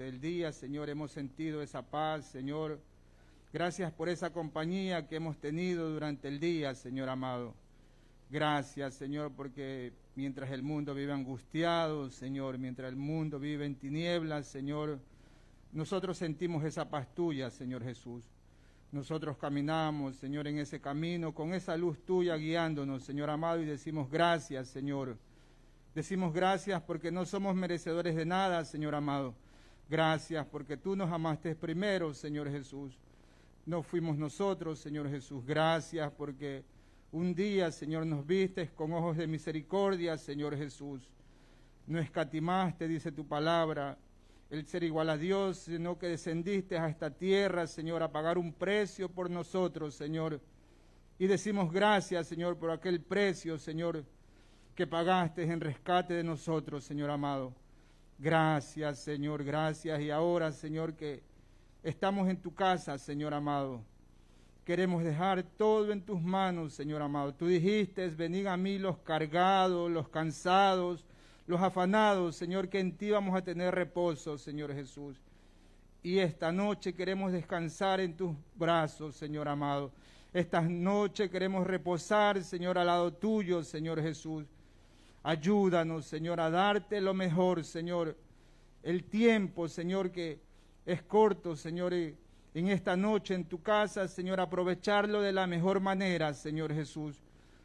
durante el día, Señor, hemos sentido esa paz, Señor. Gracias por esa compañía que hemos tenido durante el día, Señor amado. Gracias, Señor, porque mientras el mundo vive angustiado, Señor, mientras el mundo vive en tinieblas, Señor, nosotros sentimos esa paz tuya, Señor Jesús. Nosotros caminamos, Señor, en ese camino con esa luz tuya guiándonos, Señor amado, y decimos gracias, Señor. Decimos gracias porque no somos merecedores de nada, Señor amado. Gracias porque tú nos amaste primero, Señor Jesús. No fuimos nosotros, Señor Jesús. Gracias porque un día, Señor, nos vistes con ojos de misericordia, Señor Jesús. No escatimaste, dice tu palabra, el ser igual a Dios, sino que descendiste a esta tierra, Señor, a pagar un precio por nosotros, Señor. Y decimos gracias, Señor, por aquel precio, Señor, que pagaste en rescate de nosotros, Señor amado. Gracias, Señor, gracias. Y ahora, Señor, que estamos en tu casa, Señor amado, queremos dejar todo en tus manos, Señor amado. Tú dijiste, venid a mí los cargados, los cansados, los afanados, Señor, que en ti vamos a tener reposo, Señor Jesús. Y esta noche queremos descansar en tus brazos, Señor amado. Esta noche queremos reposar, Señor, al lado tuyo, Señor Jesús. Ayúdanos, Señor, a darte lo mejor, Señor. El tiempo, Señor, que es corto, Señor, en esta noche en tu casa, Señor, aprovecharlo de la mejor manera, Señor Jesús.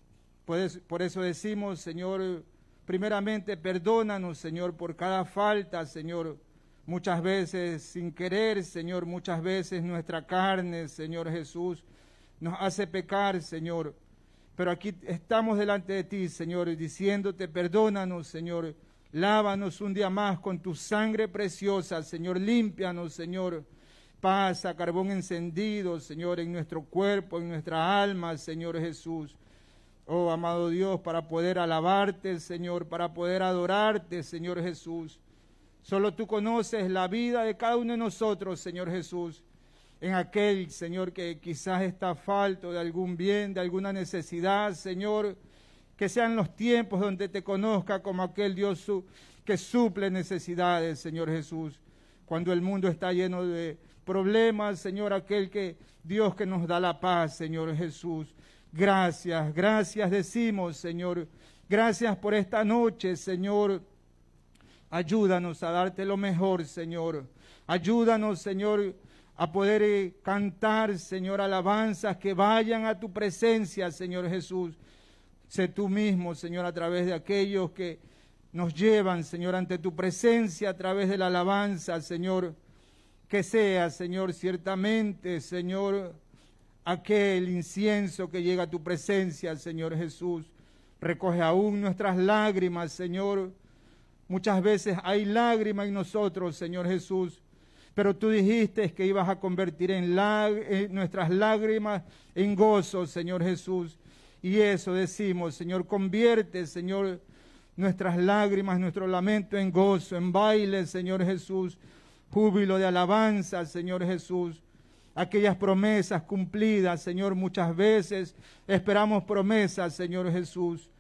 Por eso decimos, Señor, primeramente, perdónanos, Señor, por cada falta, Señor. Muchas veces sin querer, Señor, muchas veces nuestra carne, Señor Jesús, nos hace pecar, Señor. Pero aquí estamos delante de ti, Señor, diciéndote, perdónanos, Señor. Lávanos un día más con tu sangre preciosa, Señor. Límpianos, Señor. Pasa carbón encendido, Señor, en nuestro cuerpo, en nuestra alma, Señor Jesús. Oh, amado Dios, para poder alabarte, Señor, para poder adorarte, Señor Jesús. Solo tú conoces la vida de cada uno de nosotros, Señor Jesús. En aquel, Señor, que quizás está falto de algún bien, de alguna necesidad, Señor, que sean los tiempos donde te conozca como aquel Dios que suple necesidades, Señor Jesús. Cuando el mundo está lleno de problemas, Señor, aquel que Dios que nos da la paz, Señor Jesús. Gracias, gracias decimos, Señor. Gracias por esta noche, Señor. Ayúdanos a darte lo mejor, Señor. Ayúdanos, Señor, a poder cantar, Señor, alabanzas que vayan a tu presencia, Señor Jesús. Sé tú mismo, Señor, a través de aquellos que nos llevan, Señor, ante tu presencia, a través de la alabanza, Señor. Que sea, Señor, ciertamente, Señor, aquel incienso que llega a tu presencia, Señor Jesús. Recoge aún nuestras lágrimas, Señor. Muchas veces hay lágrimas en nosotros, Señor Jesús. Pero tú dijiste que ibas a convertir nuestras lágrimas en gozo, Señor Jesús. Y eso decimos, Señor, convierte, Señor, nuestras lágrimas, nuestro lamento en gozo, en baile, Señor Jesús. Júbilo de alabanza, Señor Jesús. Aquellas promesas cumplidas, Señor, muchas veces esperamos promesas, Señor Jesús.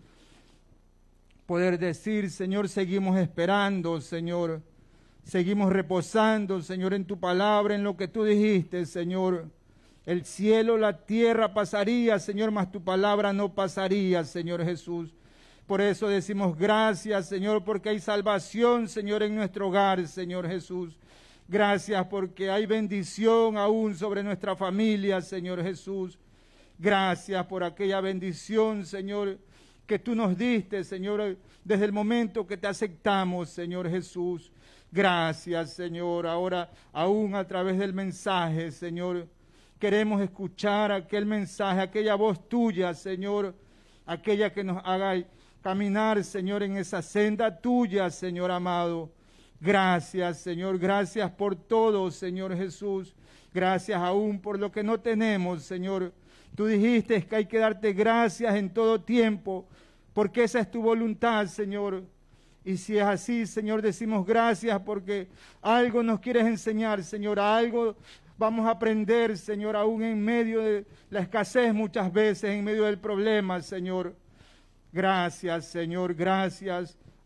Poder decir, Señor, seguimos esperando, Señor. Seguimos reposando, Señor, en tu palabra, en lo que tú dijiste, Señor. El cielo, la tierra pasaría, Señor, mas tu palabra no pasaría, Señor Jesús. Por eso decimos gracias, Señor, porque hay salvación, Señor, en nuestro hogar, Señor Jesús. Gracias porque hay bendición aún sobre nuestra familia, Señor Jesús. Gracias por aquella bendición, Señor, que tú nos diste, Señor, desde el momento que te aceptamos, Señor Jesús. Gracias, Señor. Ahora, aún a través del mensaje, Señor, queremos escuchar aquel mensaje, aquella voz tuya, Señor, aquella que nos haga caminar, Señor, en esa senda tuya, Señor amado. Gracias, Señor, gracias por todo, Señor Jesús. Gracias aún por lo que no tenemos, Señor. Tú dijiste que hay que darte gracias en todo tiempo, porque esa es tu voluntad, Señor. Y si es así, Señor, decimos gracias porque algo nos quieres enseñar, Señor, algo vamos a aprender, Señor, aún en medio de la escasez muchas veces, en medio del problema, Señor. Gracias, Señor, gracias.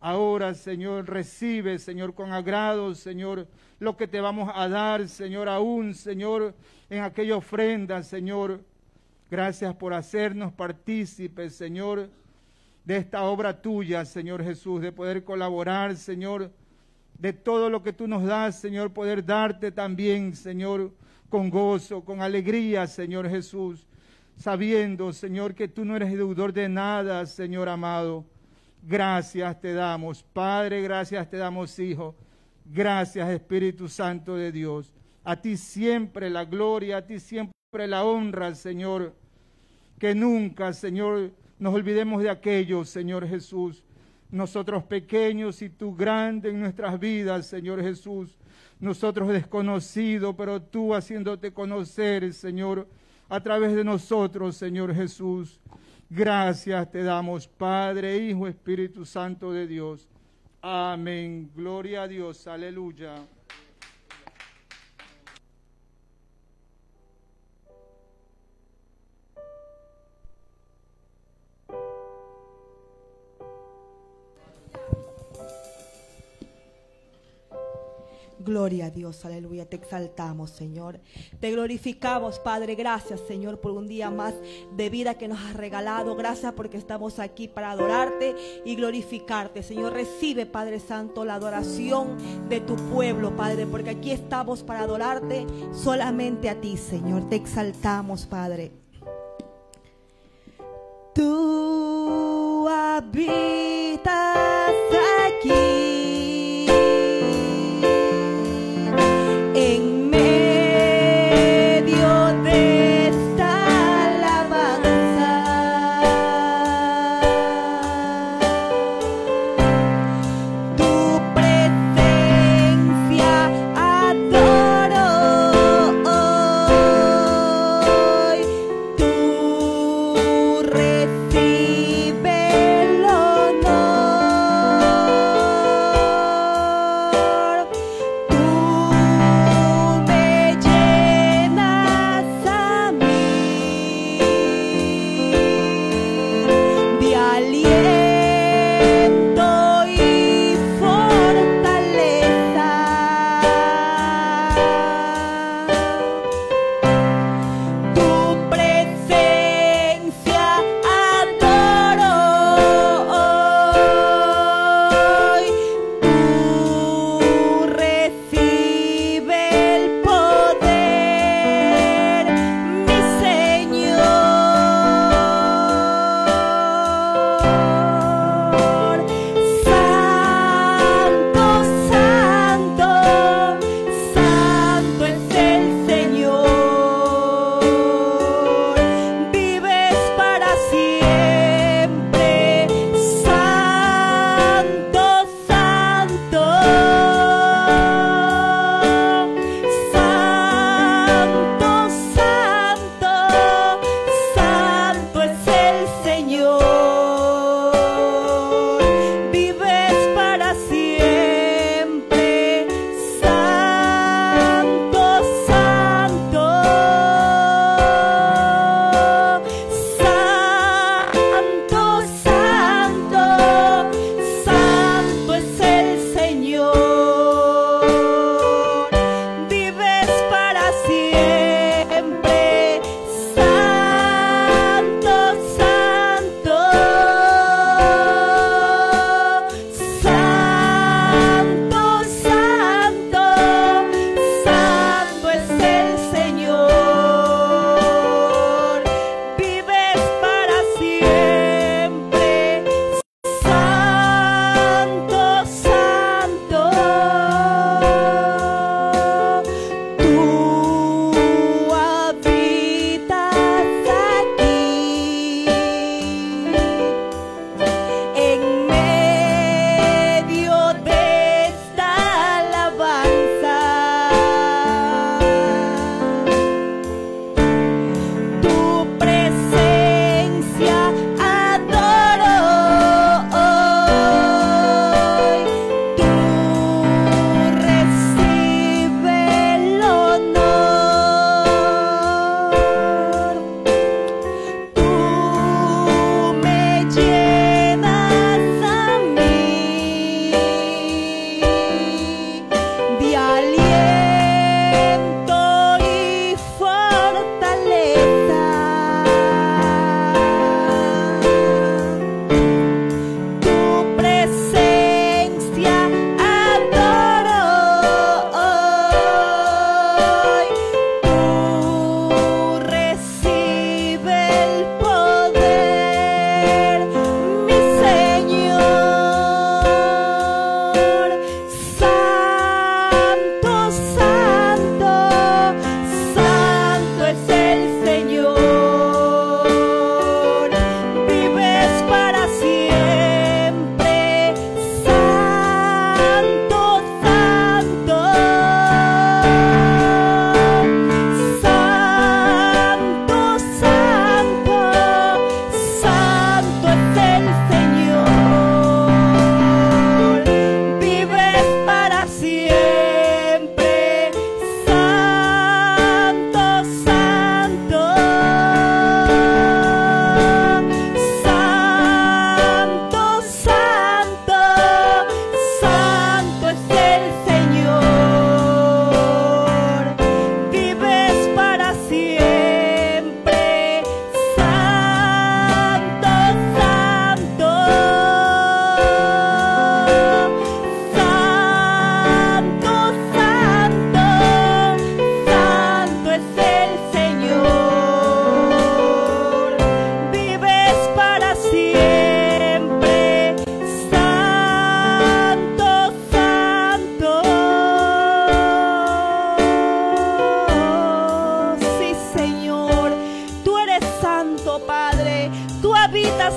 Ahora, Señor, recibe, Señor, con agrado, Señor, lo que te vamos a dar, Señor, aún, Señor, en aquella ofrenda, Señor. Gracias por hacernos partícipes, Señor, de esta obra tuya, Señor Jesús, de poder colaborar, Señor, de todo lo que tú nos das, Señor, poder darte también, Señor, con gozo, con alegría, Señor Jesús, sabiendo, Señor, que tú no eres deudor de nada, Señor amado. Gracias te damos, Padre, gracias te damos, Hijo. Gracias, Espíritu Santo de Dios. A ti siempre la gloria, a ti siempre la honra, Señor. Que nunca, Señor, nos olvidemos de aquello, Señor Jesús. Nosotros pequeños y tú grande en nuestras vidas, Señor Jesús. Nosotros desconocidos, pero tú haciéndote conocer, Señor, a través de nosotros, Señor Jesús. Gracias te damos, Padre, Hijo, Espíritu Santo de Dios. Amén. Gloria a Dios. Aleluya. Gloria a Dios, aleluya, te exaltamos, Señor. Te glorificamos, Padre. Gracias, Señor, por un día más de vida que nos has regalado. Gracias porque estamos aquí para adorarte y glorificarte, Señor. Recibe, Padre Santo, la adoración de tu pueblo, Padre, porque aquí estamos para adorarte solamente a ti, Señor. Te exaltamos, Padre. Tú habitas aquí. Recibe el honor.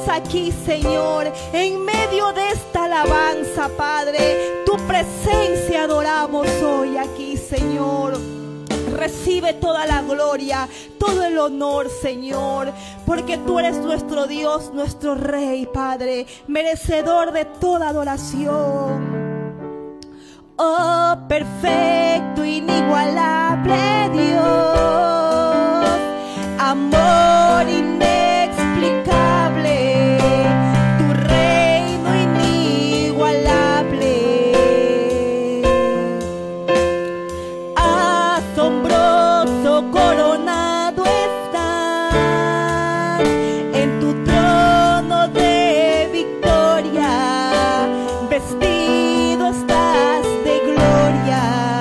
aquí, Señor, en medio de esta alabanza, Padre. Tu presencia adoramos hoy aquí, Señor. Recibe toda la gloria, todo el honor, Señor, porque tú eres nuestro Dios, nuestro Rey, Padre, merecedor de toda adoración. Oh, perfecto, inigualable Dios, amor inexplicable, tu reino inigualable. Asombroso, coronado estás en tu trono de victoria, vestido estás de gloria.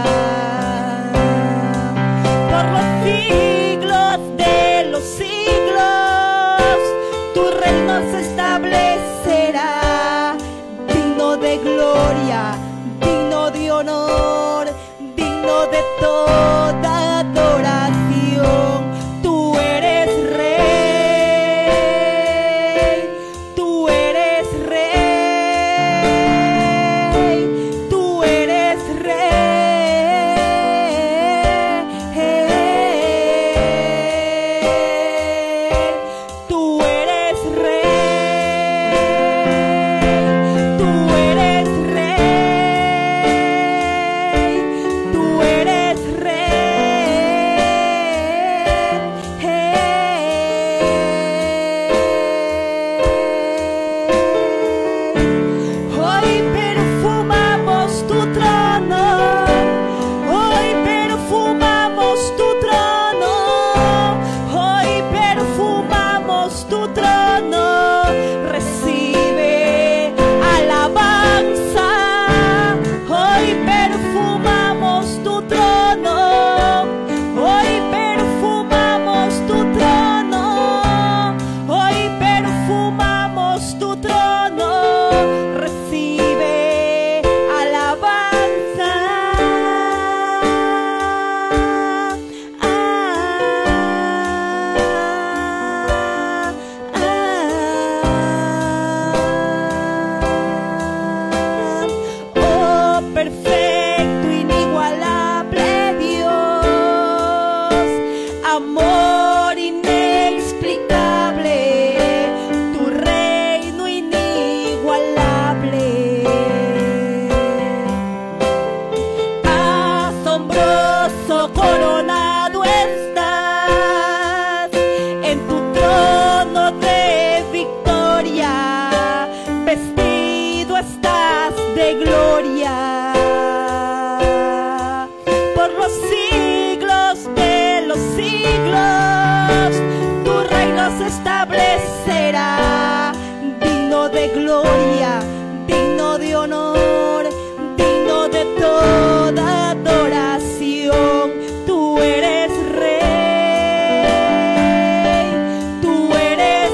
Por los siglos de los siglos, tu reino se establecerá, digno de gloria, digno de honor, digno de toda adoración. Tú eres rey, tú eres rey, tú eres rey, tú eres rey, tú eres rey, tú eres Hoy perfumamos tu trono, hoy perfumamos tu trono, hoy perfumamos tu trono. Recibe alabanza, hoy perfumamos tu trono, hoy perfumamos tu trono, hoy perfumamos tu trono. Recibe alabanza. Oh, perfecto, inigualable Dios, amor inexplicable, tu reino inigualable. Asombroso, coronado estás en tu trono de victoria, vestido estás de gloria. Por los siglos de los siglos, tu reino se establecerá, digno de gloria, digno de honor, digno de toda adoración. Tú eres rey, tú eres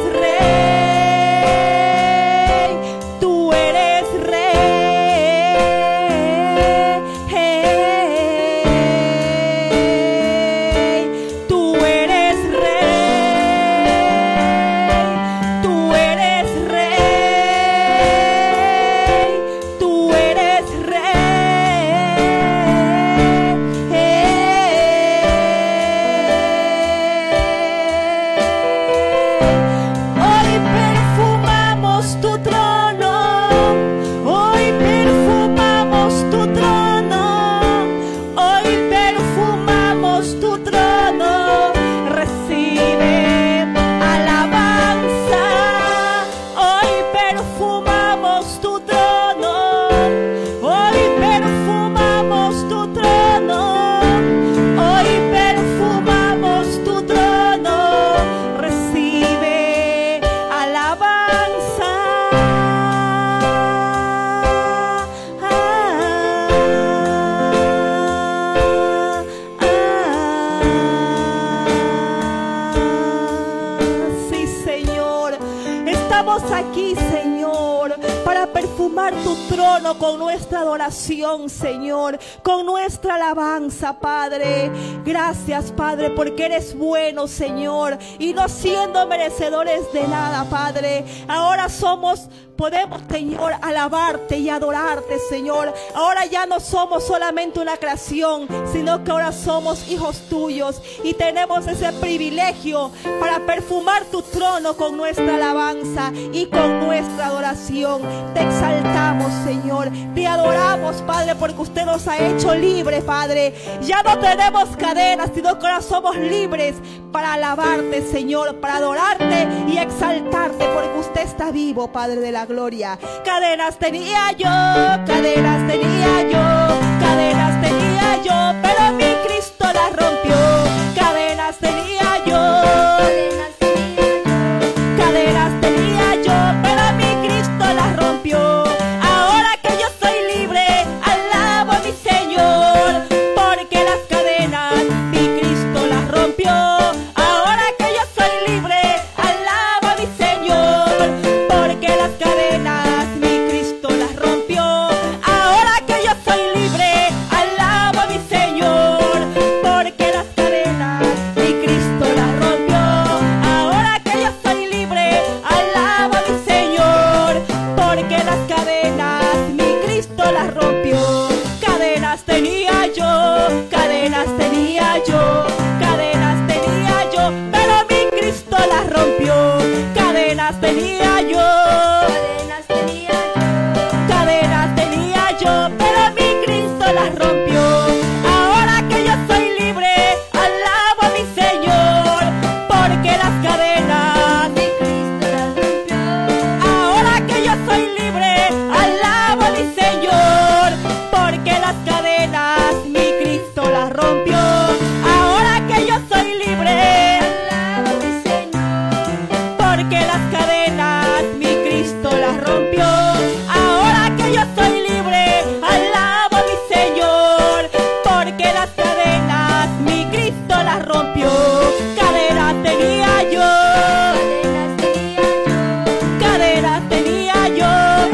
rey, tú eres rey, tú eres rey, tú eres rey, tú eres Hoy perfumamos tu trono, hoy perfumamos tu trono, hoy perfumamos tu trono. Recibe alabanza, hoy perfumamos tu trono, hoy perfumamos tu trono, hoy perfumamos tu trono. Recibe alabanza. Sí, Señor, estamos aquí, Señor, para perfumar perfumar tu trono con nuestra adoración, Señor, con nuestra alabanza, Padre. Gracias, Padre, porque eres bueno, Señor, y no siendo merecedores de nada, Padre, ahora podemos, Señor, alabarte y adorarte, Señor. Ahora ya no somos solamente una creación, sino que ahora somos hijos tuyos y tenemos ese privilegio para perfumar tu trono con nuestra alabanza y con nuestra adoración. Te exaltamos, Señor, te adoramos, Padre, porque usted nos ha hecho libres, Padre. Ya no tenemos cadenas, sino que ahora somos libres para alabarte, Señor, para adorarte y exaltarte, porque usted está vivo, Padre de la gloria. Cadenas tenía yo, cadenas tenía yo, cadenas tenía yo, pero mi Cristo las rompió. Cadenas tenía yo, cadenas tenía yo, pero mi Cristo las rompió. Ahora que yo soy libre, alabo a mi Señor, porque las cadenas mi Cristo las rompió. Ahora que yo soy libre, alabo a mi Señor, porque las cadenas mi Cristo las rompió. Ahora que yo soy libre, alabo a mi Señor, porque las cadenas mi Cristo las rompió. Ahora que yo soy libre, alabo a mi Señor, porque las cadenas mi Cristo las rompió. Cadenas tenía yo, cadenas tenía yo, cadenas tenía yo, pero mi Cristo las rompió. Cadenas tenía yo, cadenas tenía yo, cadenas tenía yo, pero mi Cristo las rompió. Ahora que yo soy libre, alabo a mi Señor, porque las cadenas mi Cristo las rompió. Ahora que yo soy libre, alabo a mi Señor, porque las cadenas mi Cristo las rompió. Ahora que yo soy libre, alabo a mi Señor, porque las cadenas mi Cristo las rompió. Ahora que yo soy libre, alabo a mi Señor, porque las cadenas mi Cristo las rompió. Cadenas tenía yo, cadenas tenía yo,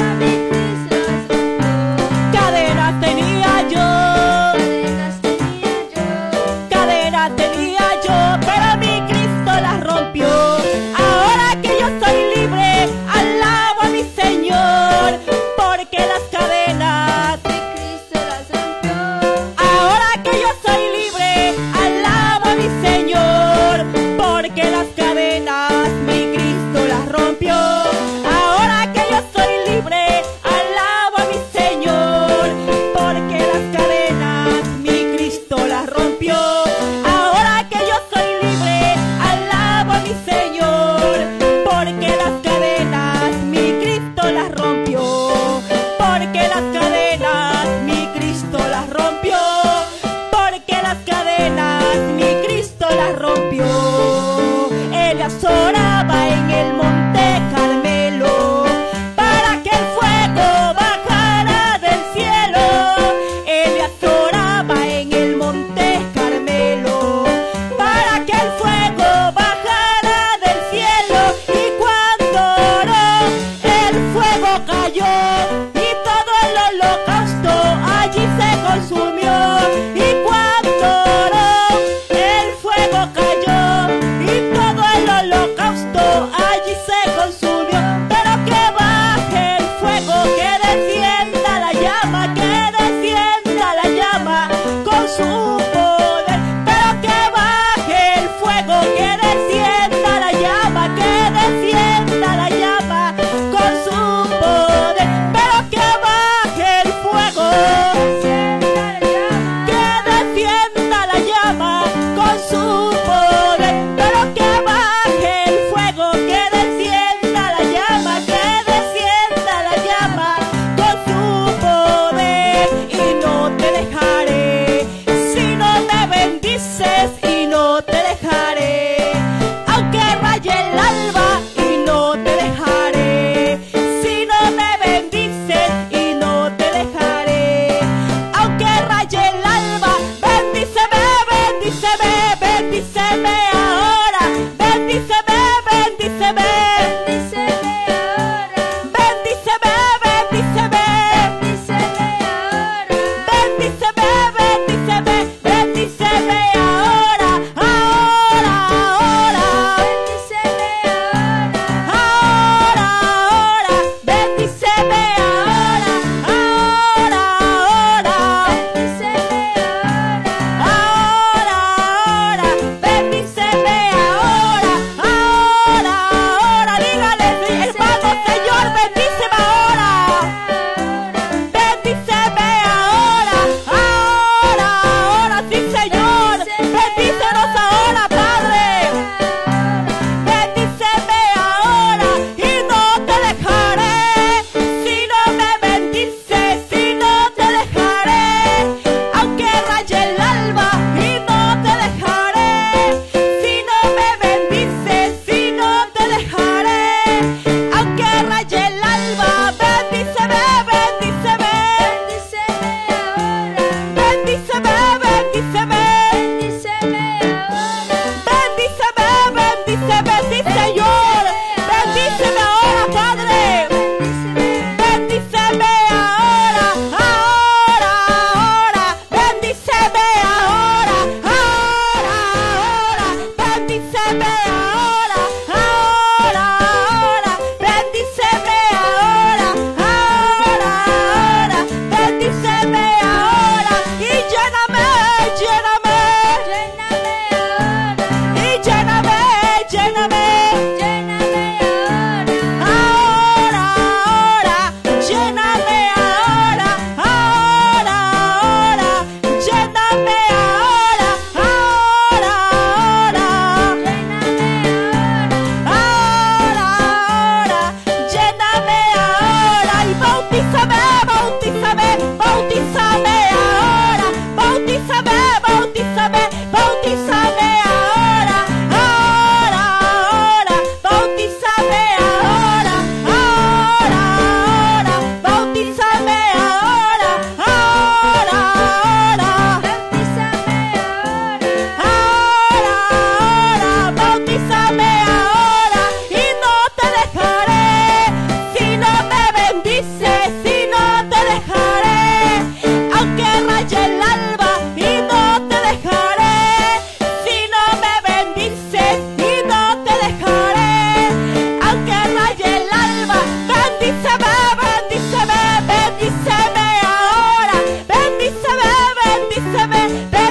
cadenas tenía yo, cadenas tenía yo, pero mi Cristo las rompió. Ahora que yo soy libre, alabo a mi Señor, porque las cadenas mi Cristo las rompió. Ahora que yo soy libre, alabo a mi Señor, porque las cadenas mi Cristo las rompió. Ahora que yo soy libre, alabo a mi Señor, porque las cadenas mi Cristo las rompió. Ahora que yo soy libre, alabo a mi Señor, porque las cadenas mi Cristo las rompió. Porque las cadenas mi Cristo las rompió. Porque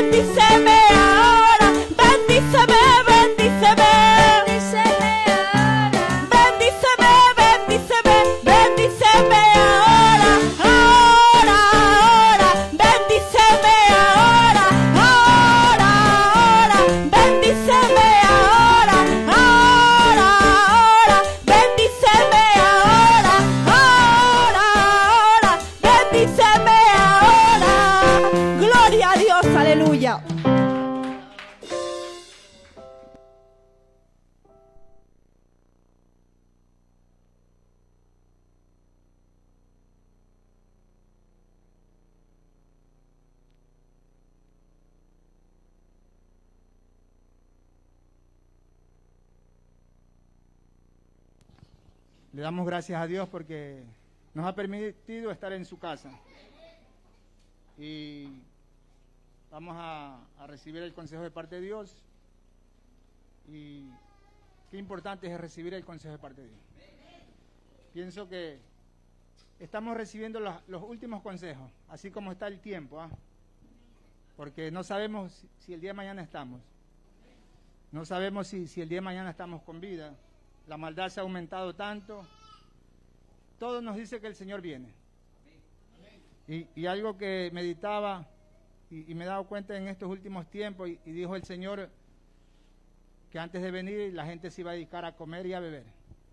bendíceme ahora, bendíceme, bendíceme. Bendíceme, bendíceme, bendíceme ahora, ahora, ahora, bendíceme ahora, ahora, ahora, bendíceme ahora, ahora, ahora, bendíceme ahora, ahora, ahora, bendíceme ahora. Gloria a Dios, aleluya. Le damos gracias a Dios porque nos ha permitido estar en su casa. Y vamos a recibir el consejo de parte de Dios. Y qué importante es recibir el consejo de parte de Dios. Pienso que estamos recibiendo los últimos consejos, así como está el tiempo, porque no sabemos si el día de mañana estamos. No sabemos si el día de mañana estamos con vida. La maldad se ha aumentado tanto. Todo nos dice que el Señor viene. Y algo que meditaba y me he dado cuenta en estos últimos tiempos, y dijo el Señor que antes de venir la gente se iba a dedicar a comer y a beber.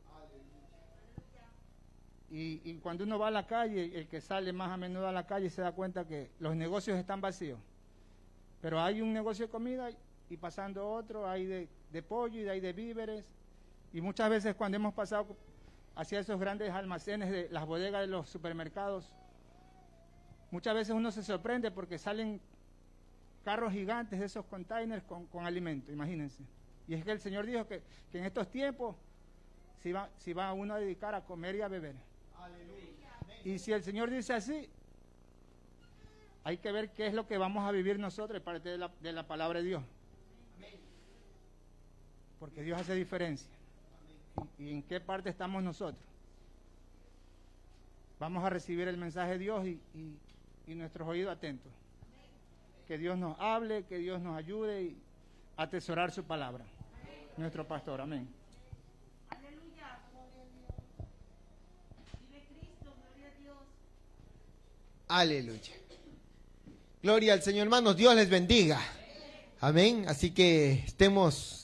Y cuando uno va a la calle, el que sale más a menudo a la calle se da cuenta que los negocios están vacíos. Pero hay un negocio de comida y pasando otro, hay de pollo y hay de víveres. Y muchas veces cuando hemos pasado hacia esos grandes almacenes de las bodegas de los supermercados, muchas veces uno se sorprende porque salen carros gigantes de esos containers con alimento, imagínense. Y es que el Señor dijo que en estos tiempos se va uno a dedicar a comer y a beber. Y si el Señor dice así, hay que ver qué es lo que vamos a vivir nosotros de parte de la palabra de Dios. Porque Dios hace diferencia. ¿Y en qué parte estamos nosotros? Vamos a recibir el mensaje de Dios y nuestros oídos atentos. Que Dios nos hable, que Dios nos ayude a atesorar su palabra. Nuestro pastor, amén. Aleluya. Vive Cristo, gloria a Dios. Aleluya. Gloria al Señor, hermanos. Dios les bendiga. Amén. Así que estemos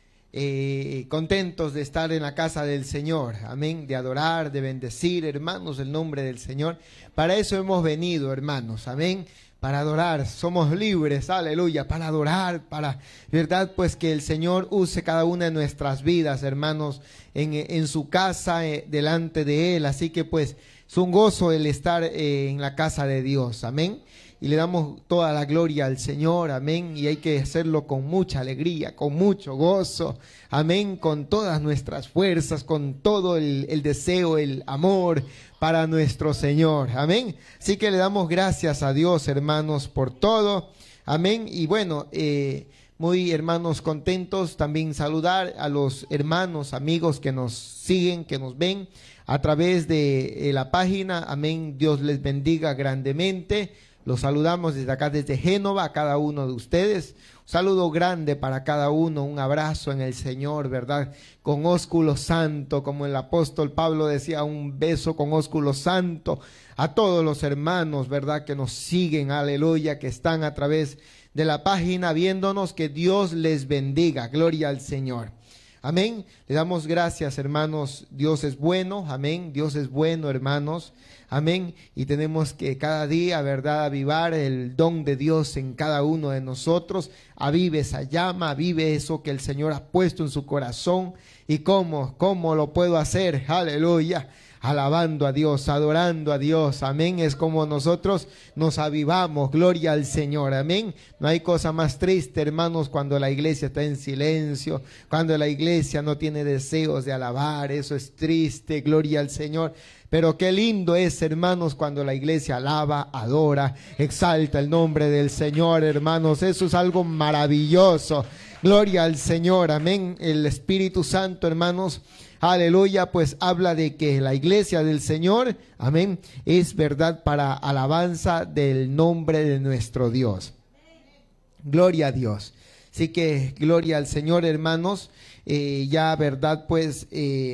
contentos de estar en la casa del Señor, amén, de adorar, de bendecir, hermanos, el nombre del Señor. Para eso hemos venido, hermanos, amén, para adorar. Somos libres, aleluya, para adorar, para, verdad, pues que el Señor use cada una de nuestras vidas, hermanos, en su casa, delante de Él. Así que pues es un gozo el estar en la casa de Dios, amén. Y le damos toda la gloria al Señor, amén, y hay que hacerlo con mucha alegría, con mucho gozo, amén, con todas nuestras fuerzas, con todo el deseo, el amor para nuestro Señor, amén. Así que le damos gracias a Dios, hermanos, por todo, amén. Y bueno, muy hermanos contentos, también saludar a los hermanos, amigos que nos siguen, que nos ven a través de la página, amén. Dios les bendiga grandemente. Los saludamos desde acá, desde Génova, a cada uno de ustedes. Un saludo grande para cada uno, un abrazo en el Señor, ¿verdad? Con ósculo santo, como el apóstol Pablo decía, un beso con ósculo santo a todos los hermanos, ¿verdad? Que nos siguen, aleluya, que están a través de la página viéndonos. Que Dios les bendiga, gloria al Señor. Amén. Le damos gracias, hermanos. Dios es bueno, amén. Dios es bueno, hermanos. Amén. Y tenemos que cada día, ¿verdad?, avivar el don de Dios en cada uno de nosotros. Avive esa llama, avive eso que el Señor ha puesto en su corazón. ¿Y cómo lo puedo hacer? Aleluya. Alabando a Dios, adorando a Dios, amén. Es como nosotros nos avivamos, gloria al Señor, amén. No hay cosa más triste, hermanos, cuando la iglesia está en silencio, cuando la iglesia no tiene deseos de alabar. Eso es triste, gloria al Señor. Pero qué lindo es, hermanos, cuando la iglesia alaba, adora, exalta el nombre del Señor, hermanos. Eso es algo maravilloso. Gloria al Señor, amén. El Espíritu Santo, hermanos, aleluya, pues habla de que la iglesia del Señor, amén, es verdad para alabanza del nombre de nuestro Dios. Gloria a Dios. Así que gloria al Señor, hermanos. Ya, verdad, pues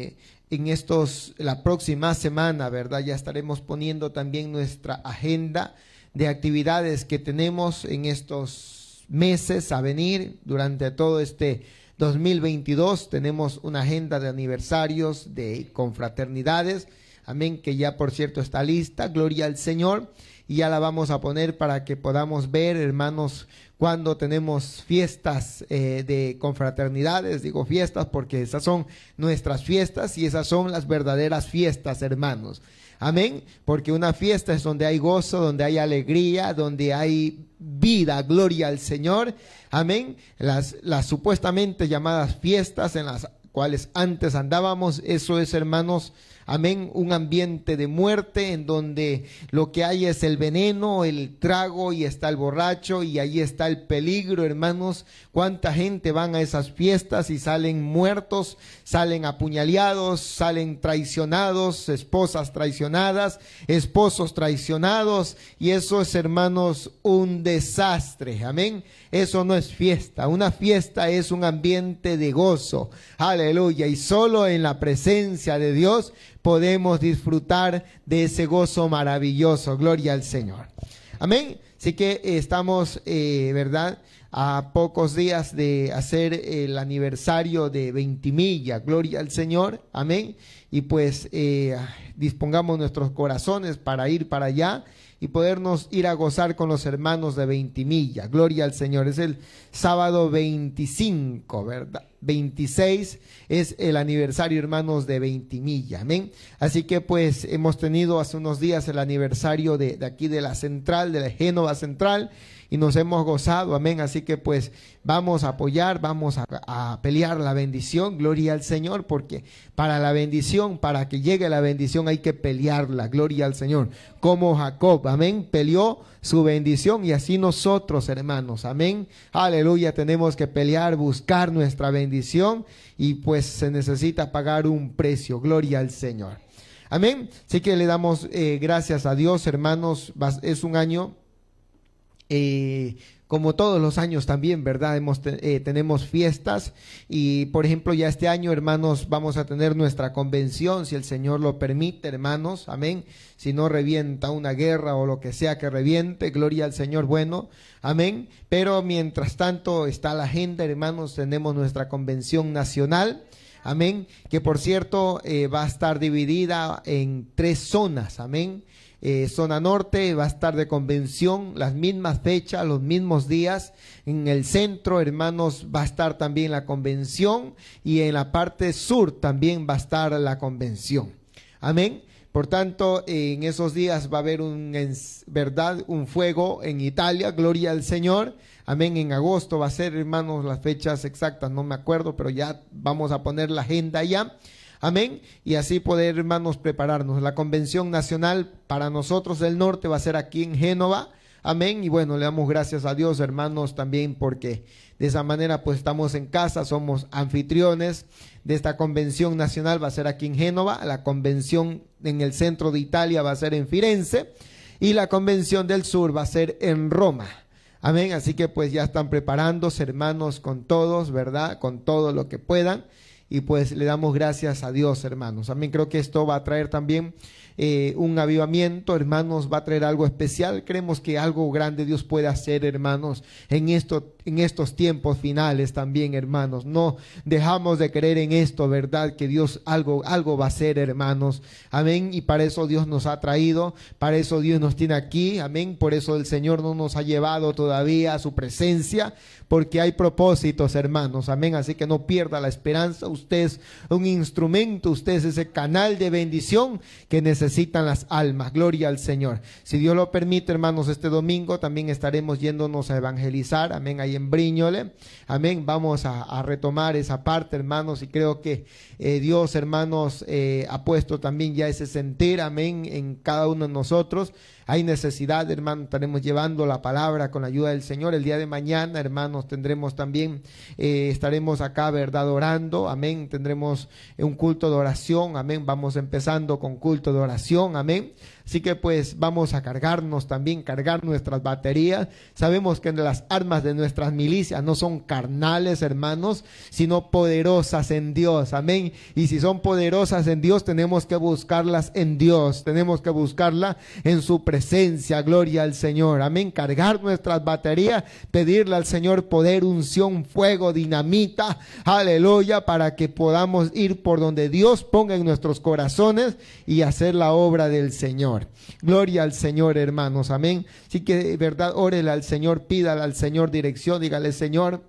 la próxima semana, verdad, ya estaremos poniendo también nuestra agenda de actividades que tenemos en estos meses a venir durante todo este 2022. Tenemos una agenda de aniversarios, de confraternidades, amén, que ya por cierto está lista, gloria al Señor, y ya la vamos a poner para que podamos ver, hermanos, cuando tenemos fiestas de confraternidades. Digo fiestas porque esas son nuestras fiestas y esas son las verdaderas fiestas, hermanos. Amén, porque una fiesta es donde hay gozo, donde hay alegría, donde hay vida, gloria al Señor. Amén, las supuestamente llamadas fiestas en las cuales antes andábamos, eso es, hermanos, amén, un ambiente de muerte en donde lo que hay es el veneno, el trago, y está el borracho, y ahí está el peligro, hermanos. Cuánta gente van a esas fiestas y salen muertos, salen apuñaleados, salen traicionados, esposas traicionadas, esposos traicionados, y eso es, hermanos, un desastre. Amén. Eso no es fiesta. Una fiesta es un ambiente de gozo, aleluya, y solo en la presencia de Dios podemos disfrutar de ese gozo maravilloso, gloria al Señor. Amén. Así que estamos, verdad, a pocos días de hacer el aniversario de Ventimilla, gloria al Señor, amén. Y pues dispongamos nuestros corazones para ir para allá y podernos ir a gozar con los hermanos de Ventimilla, gloria al Señor. Es el sábado 25, ¿verdad? 26 es el aniversario, hermanos, de Ventimilla, amén. Así que pues hemos tenido hace unos días el aniversario de aquí de la central, de la Génova Central, y nos hemos gozado, amén. Así que pues vamos a apoyar, vamos a pelear la bendición, gloria al Señor, porque para la bendición, para que llegue la bendición hay que pelearla, gloria al Señor, como Jacob, amén, peleó su bendición, y así nosotros, hermanos, amén, aleluya, tenemos que pelear, buscar nuestra bendición, y pues se necesita pagar un precio, gloria al Señor, amén. Así que le damos gracias a Dios, hermanos. Es un año como todos los años también, ¿verdad? Tenemos fiestas, y por ejemplo ya este año, hermanos, vamos a tener nuestra convención, si el Señor lo permite, hermanos, amén. Si no revienta una guerra o lo que sea que reviente, gloria al Señor, bueno, amén. Pero mientras tanto está la agenda, hermanos, tenemos nuestra convención nacional, amén, que por cierto va a estar dividida en 3 zonas, amén. Zona norte va a estar de convención, las mismas fechas, los mismos días. En el centro, hermanos, va a estar también la convención, y en la parte sur también va a estar la convención, amén. Por tanto, en esos días va a haber un fuego en Italia, gloria al Señor, amén. En agosto va a ser, hermanos, las fechas exactas no me acuerdo, pero ya vamos a poner la agenda ya, amén, y así poder, hermanos, prepararnos. La convención nacional para nosotros del norte va a ser aquí en Génova, amén, y bueno, le damos gracias a Dios, hermanos, también porque de esa manera pues estamos en casa, somos anfitriones de esta convención nacional. Va a ser aquí en Génova, la convención en el centro de Italia va a ser en Firenze, y la convención del sur va a ser en Roma, amén. Así que pues ya están preparándose, hermanos, con todos, ¿verdad? Con todo lo que puedan. Y pues le damos gracias a Dios, hermanos. También creo que esto va a traer también un avivamiento, hermanos, va a traer algo especial. Creemos que algo grande Dios puede hacer, hermanos, en estos tiempos finales también, hermanos. No dejamos de creer en esto, ¿verdad? Que Dios algo va a hacer, hermanos. Amén. Y para eso Dios nos ha traído, para eso Dios nos tiene aquí. Amén. Por eso el Señor no nos ha llevado todavía a su presencia, porque hay propósitos, hermanos, amén. Así que no pierda la esperanza. Usted es un instrumento, usted es ese canal de bendición que necesitan las almas, gloria al Señor. Si Dios lo permite, hermanos, este domingo también estaremos yéndonos a evangelizar, amén, ahí en Briñole, amén. Vamos a retomar esa parte, hermanos, y creo que Dios, hermanos, ha puesto también ya ese sentir, amén, en cada uno de nosotros. Hay necesidad, hermanos, estaremos llevando la palabra con la ayuda del Señor. El día de mañana, hermanos, tendremos también, estaremos acá, ¿verdad?, orando, amén. Tendremos un culto de oración, amén. Vamos empezando con culto de oración, amén. Así que pues vamos a cargarnos también, cargar nuestras baterías. Sabemos que las armas de nuestras milicias no son carnales, hermanos, sino poderosas en Dios. Amén. Y si son poderosas en Dios, tenemos que buscarlas en Dios. Tenemos que buscarla en su presencia. Gloria al Señor. Amén. Cargar nuestras baterías, pedirle al Señor poder, unción, fuego, dinamita. Aleluya, para que podamos ir por donde Dios ponga en nuestros corazones y hacer la obra del Señor. Gloria al Señor, hermanos. Amén. Así que de verdad, órele al Señor, pídale al Señor dirección, dígale: Señor,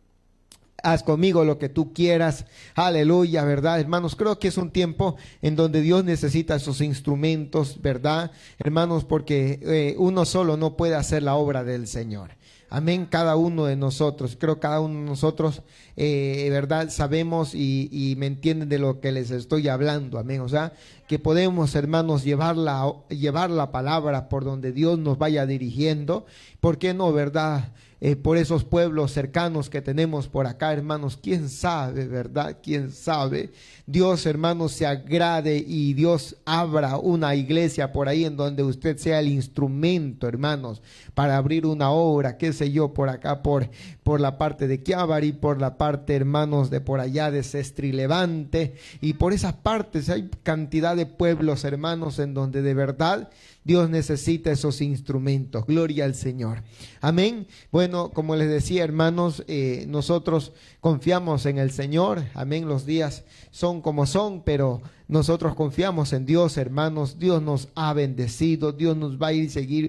haz conmigo lo que tú quieras. Aleluya, ¿verdad, hermanos? Creo que es un tiempo en donde Dios necesita esos instrumentos, ¿verdad, hermanos? Porque uno solo no puede hacer la obra del Señor. Amén. Cada uno de nosotros, creo cada uno de nosotros, verdad, sabemos y me entienden de lo que les estoy hablando. Amén. O sea, que podemos, hermanos, llevar la palabra por donde Dios nos vaya dirigiendo. ¿Por qué no, verdad? Por esos pueblos cercanos que tenemos por acá, hermanos, quién sabe, ¿verdad? Quién sabe. Dios, hermanos, se agrade y Dios abra una iglesia por ahí en donde usted sea el instrumento, hermanos, para abrir una obra, qué sé yo, por acá, por la parte de Chiavari, por la parte, hermanos, de por allá de Sestri Levante, y por esas partes hay cantidad de pueblos, hermanos, en donde de verdad Dios necesita esos instrumentos. Gloria al Señor. Amén. Bueno, como les decía, hermanos, nosotros confiamos en el Señor. Amén. Los días son como son, pero nosotros confiamos en Dios, hermanos. Dios nos ha bendecido. Dios nos va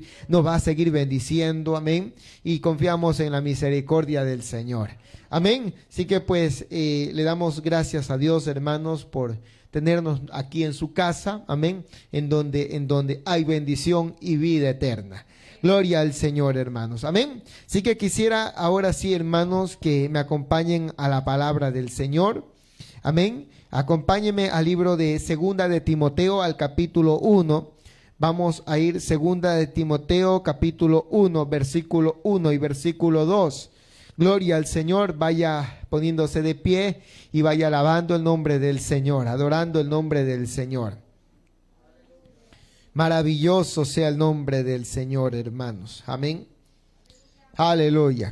a seguir bendiciendo. Amén. Y confiamos en la misericordia del Señor. Amén. Así que pues le damos gracias a Dios, hermanos, por tenernos aquí en su casa, amén, en donde hay bendición y vida eterna. Gloria al Señor, hermanos, amén. Así que quisiera ahora sí, hermanos, que me acompañen a la palabra del Señor, amén. Acompáñenme al libro de Segunda de Timoteo, al capítulo 1. Vamos a ir Segunda de Timoteo, capítulo 1, versículo 1 y versículo 2. Gloria al Señor. Vaya poniéndose de pie y vaya alabando el nombre del Señor, adorando el nombre del Señor. Maravilloso sea el nombre del Señor, hermanos. Amén. Aleluya.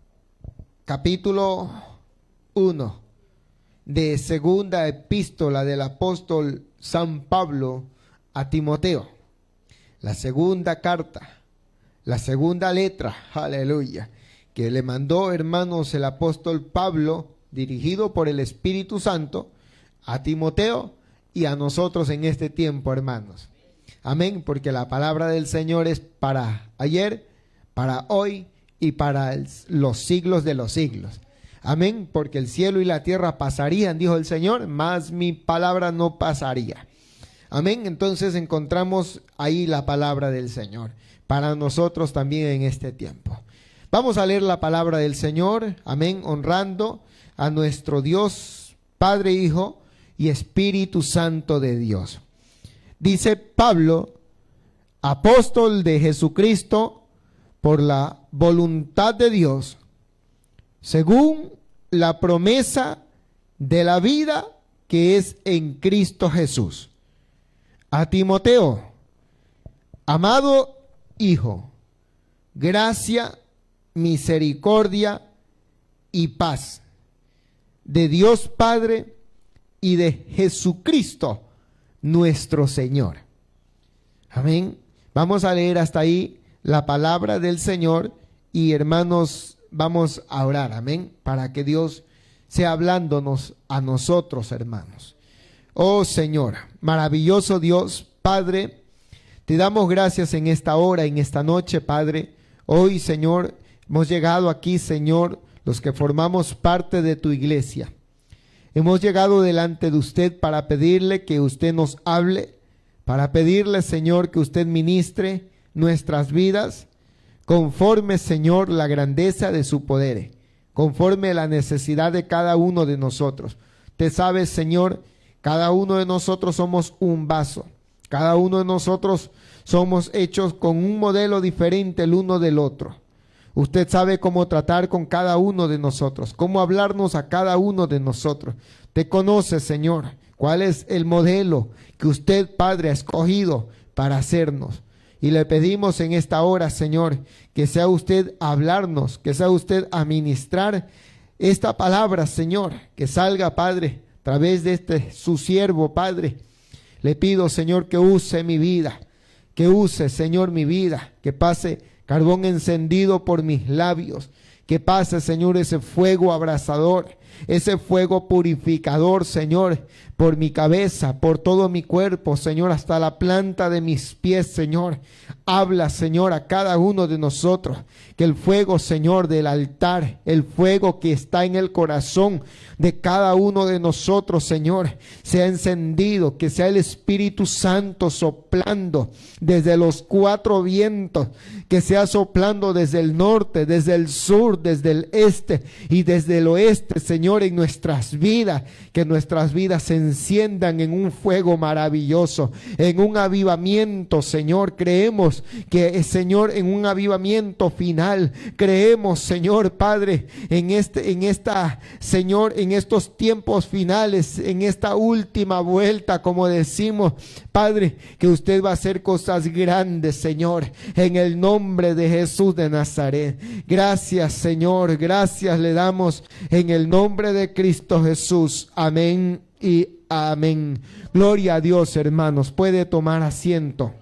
Capítulo 1 de segunda epístola del apóstol San Pablo a Timoteo. La segunda carta, la segunda letra, aleluya, que le mandó, hermanos, el apóstol Pablo, dirigido por el Espíritu Santo, a Timoteo y a nosotros en este tiempo, hermanos. Amén, porque la palabra del Señor es para ayer, para hoy y para los siglos de los siglos. Amén, porque el cielo y la tierra pasarían, dijo el Señor, mas mi palabra no pasaría. Amén, entonces encontramos ahí la palabra del Señor, para nosotros también en este tiempo. Vamos a leer la palabra del Señor, amén, honrando a nuestro Dios, Padre, Hijo y Espíritu Santo de Dios. Dice Pablo, apóstol de Jesucristo, por la voluntad de Dios, según la promesa de la vida que es en Cristo Jesús. A Timoteo, amado Hijo, gracia, misericordia y paz de Dios Padre y de Jesucristo nuestro Señor. Amén. Vamos a leer hasta ahí la palabra del Señor y, hermanos, vamos a orar, amén, para que Dios sea hablándonos a nosotros, hermanos. Oh Señor, maravilloso Dios, Padre, te damos gracias en esta hora, en esta noche, Padre. Hoy, Señor, hemos llegado aquí, Señor, los que formamos parte de tu iglesia. Hemos llegado delante de usted para pedirle que usted nos hable, para pedirle, Señor, que usted ministre nuestras vidas conforme, Señor, la grandeza de su poder, conforme la necesidad de cada uno de nosotros. Te sabes, Señor, cada uno de nosotros somos un vaso, cada uno de nosotros somos hechos con un modelo diferente el uno del otro. Usted sabe cómo tratar con cada uno de nosotros, cómo hablarnos a cada uno de nosotros. Te conoce, Señor, cuál es el modelo que usted, Padre, ha escogido para hacernos. Y le pedimos en esta hora, Señor, que sea usted a hablarnos, que sea usted a ministrar esta palabra, Señor, que salga, Padre, a través de su siervo, Padre. Le pido, Señor, que use mi vida, que use, Señor, mi vida, que pase carbón encendido por mis labios, que pase, Señor, ese fuego abrasador, ese fuego purificador, Señor, por mi cabeza, por todo mi cuerpo, Señor, hasta la planta de mis pies, Señor. Habla, Señor, a cada uno de nosotros, que el fuego, Señor, del altar, el fuego que está en el corazón de cada uno de nosotros, Señor, sea encendido, que sea el Espíritu Santo soplando desde los cuatro vientos, que sea soplando desde el norte, desde el sur, desde el este y desde el oeste, Señor, en nuestras vidas, que nuestras vidas se enciendan en un fuego maravilloso, en un avivamiento, Señor. Creemos que, Señor, en un avivamiento final, creemos, Señor, Padre, Señor, en estos tiempos finales, en esta última vuelta, como decimos, Padre, que usted va a hacer cosas grandes, Señor, en el nombre de Jesús de Nazaret. Gracias, Señor, gracias le damos en el nombre de Cristo Jesús. Amén y amén. Gloria a Dios, hermanos. Puede tomar asiento.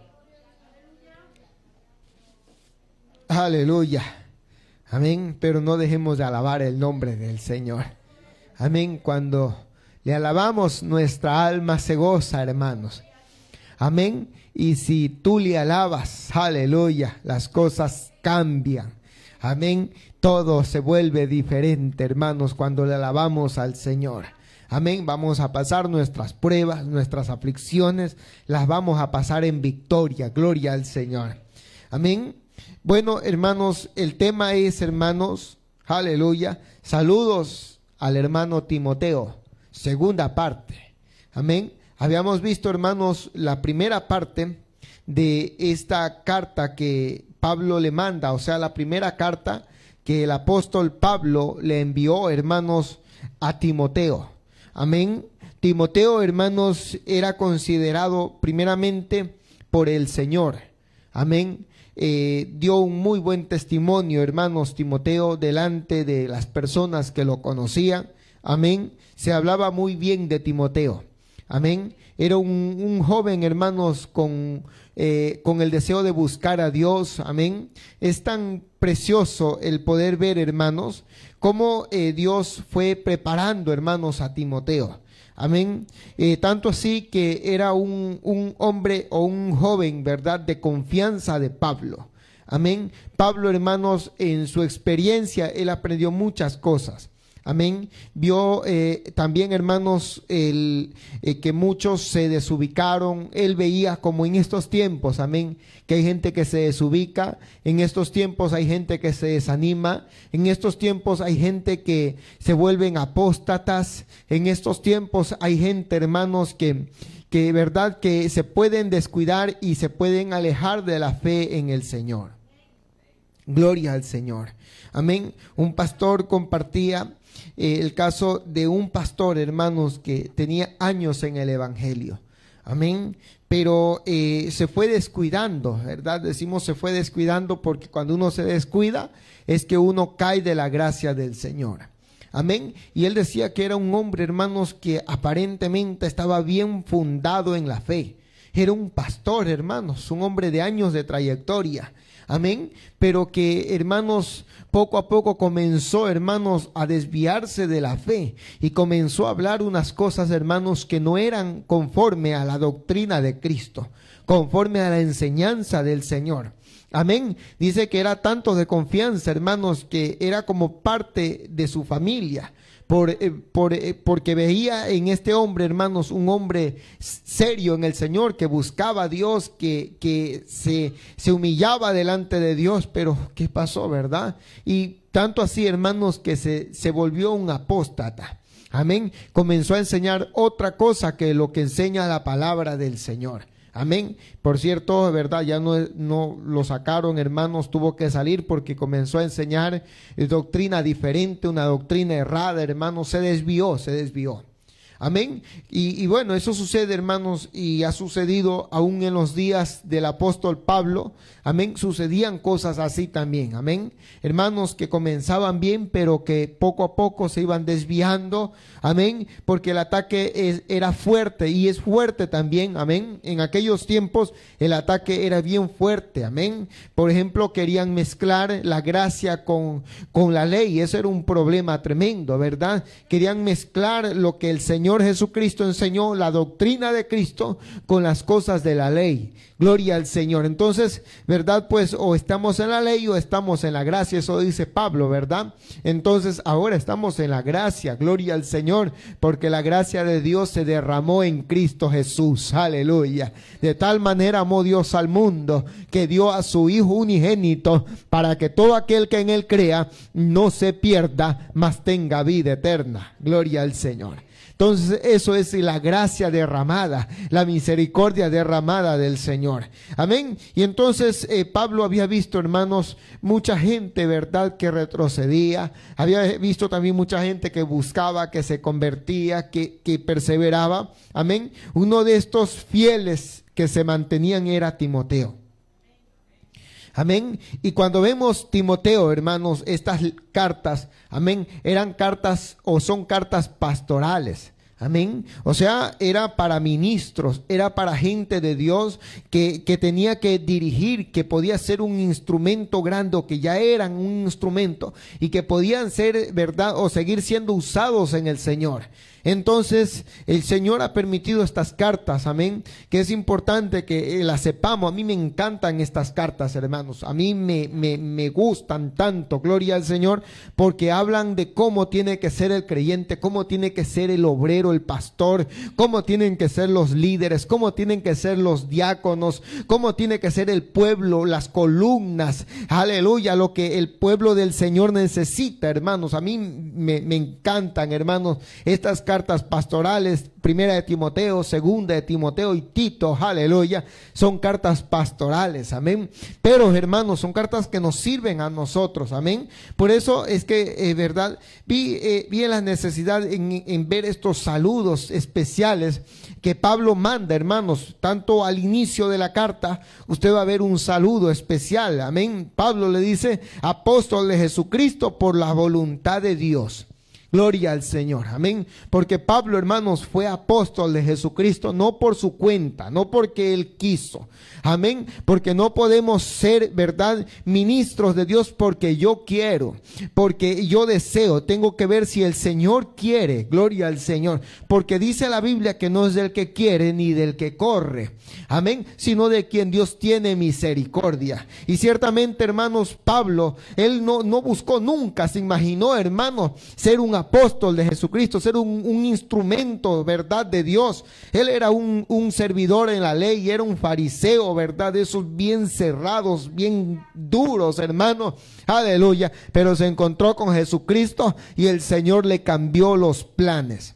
Aleluya. Amén. Pero no dejemos de alabar el nombre del Señor. Amén. Cuando le alabamos, nuestra alma se goza, hermanos. Amén. Y si tú le alabas, aleluya, las cosas cambian. Amén. Todo se vuelve diferente, hermanos, cuando le alabamos al Señor. Amén. Vamos a pasar nuestras pruebas, nuestras aflicciones, las vamos a pasar en victoria. Gloria al Señor. Amén. Bueno, hermanos, el tema es, hermanos, aleluya, saludos al hermano Timoteo, segunda parte. Amén. Habíamos visto, hermanos, la primera parte de esta carta que Pablo le manda, o sea, la primera carta que el apóstol Pablo le envió, hermanos, a Timoteo. Amén. Timoteo, hermanos, era considerado primeramente por el Señor. Amén. Dio un muy buen testimonio, hermanos, Timoteo, delante de las personas que lo conocían. Amén. Se hablaba muy bien de Timoteo. Amén. Era un joven, hermanos, con el deseo de buscar a Dios. Amén. Es tan precioso el poder ver, hermanos, cómo Dios fue preparando, hermanos, a Timoteo. Amén. Tanto así que era un hombre o un joven, ¿verdad?, de confianza de Pablo. Amén. Pablo, hermanos, en su experiencia, él aprendió muchas cosas. Amén. Vio también, hermanos, que muchos se desubicaron. Él veía como en estos tiempos, amén, que hay gente que se desubica. En estos tiempos hay gente que se desanima. En estos tiempos hay gente que se vuelven apóstatas. En estos tiempos hay gente, hermanos, que verdad que se pueden descuidar y se pueden alejar de la fe en el Señor. Gloria al Señor. Amén. Un pastor compartía el caso de un pastor, hermanos, que tenía años en el evangelio. Amén. Pero se fue descuidando, ¿verdad? Decimos se fue descuidando porque cuando uno se descuida es que uno cae de la gracia del Señor. Amén. Y él decía que era un hombre, hermanos, que aparentemente estaba bien fundado en la fe. Era un pastor, hermanos, un hombre de años de trayectoria. Amén. Pero que, hermanos, poco a poco comenzó, hermanos, a desviarse de la fe y comenzó a hablar unas cosas, hermanos, que no eran conforme a la doctrina de Cristo, conforme a la enseñanza del Señor. Amén. Dice que era tanto de confianza, hermanos, que era como parte de su familia. Porque veía en este hombre, hermanos, un hombre serio en el Señor, que buscaba a Dios, que se humillaba delante de Dios. Pero ¿qué pasó, verdad? Y tanto así, hermanos, que se volvió un apóstata. Amén. Comenzó a enseñar otra cosa que lo que enseña la palabra del Señor. Amén. Por cierto, verdad, ya no lo sacaron, hermanos, tuvo que salir porque comenzó a enseñar doctrina diferente, una doctrina errada, hermanos, se desvió. Amén. Y bueno, eso sucede, hermanos, y ha sucedido aún en los días del apóstol Pablo. Amén. Sucedían cosas así también. Amén. Hermanos que comenzaban bien, pero que poco a poco se iban desviando. Amén. Porque el ataque era fuerte y es fuerte también. Amén. En aquellos tiempos el ataque era bien fuerte. Amén. Por ejemplo, querían mezclar la gracia con la ley. Eso era un problema tremendo, ¿verdad? Querían mezclar lo que el Señor Jesucristo enseñó, la doctrina de Cristo, con las cosas de la ley. Gloria al Señor. Entonces, ¿verdad? Pues o estamos en la ley o estamos en la gracia. Eso dice Pablo, ¿verdad? Entonces, ahora estamos en la gracia. Gloria al Señor, porque la gracia de Dios se derramó en Cristo Jesús. Aleluya. De tal manera amó Dios al mundo que dio a su Hijo unigénito para que todo aquel que en él crea no se pierda, mas tenga vida eterna. Gloria al Señor. Entonces eso es la gracia derramada, la misericordia derramada del Señor. Amén. Y entonces Pablo había visto, hermanos, mucha gente, ¿verdad?, que retrocedía. Había visto también mucha gente que buscaba, que se convertía, que perseveraba. Amén. Uno de estos fieles que se mantenían era Timoteo. Amén. Y cuando vemos Timoteo, hermanos, estas cartas, amén, eran cartas o son cartas pastorales. Amén. O sea, era para ministros, era para gente de Dios que tenía que dirigir, que podía ser un instrumento grande o que ya eran un instrumento y que podían ser, ¿verdad?, o seguir siendo usados en el Señor. Entonces el Señor ha permitido estas cartas, amén, que es importante que las sepamos. A mí me encantan estas cartas, hermanos, a mí me gustan tanto, gloria al Señor, porque hablan de cómo tiene que ser el creyente, cómo tiene que ser el obrero, el pastor, cómo tienen que ser los líderes, cómo tienen que ser los diáconos, cómo tiene que ser el pueblo, las columnas, aleluya, lo que el pueblo del Señor necesita, hermanos. A mí me encantan, hermanos, estas cartas pastorales. Primera de Timoteo, segunda de Timoteo y Tito, aleluya, son cartas pastorales, amén. Pero, hermanos, son cartas que nos sirven a nosotros, amén. Por eso es que, verdad, vi en la necesidad en ver estos saludos especiales que Pablo manda, hermanos. Tanto al inicio de la carta, usted va a ver un saludo especial, amén. Pablo le dice: apóstol de Jesucristo por la voluntad de Dios. Gloria al Señor, amén. Porque Pablo, hermanos, fue apóstol de Jesucristo no por su cuenta, no porque él quiso, amén. Porque no podemos ser, verdad, ministros de Dios porque yo quiero, porque yo deseo. Tengo que ver si el Señor quiere, gloria al Señor. Porque dice la Biblia que no es del que quiere ni del que corre, amén, sino de quien Dios tiene misericordia. Y ciertamente, hermanos, Pablo, él no buscó nunca, se imaginó, hermanos, ser un apóstol de Jesucristo, ser un instrumento, verdad, de Dios. Él era un servidor en la ley, era un fariseo, verdad, de esos bien cerrados, bien duros, hermanos, aleluya. Pero se encontró con Jesucristo y el Señor le cambió los planes,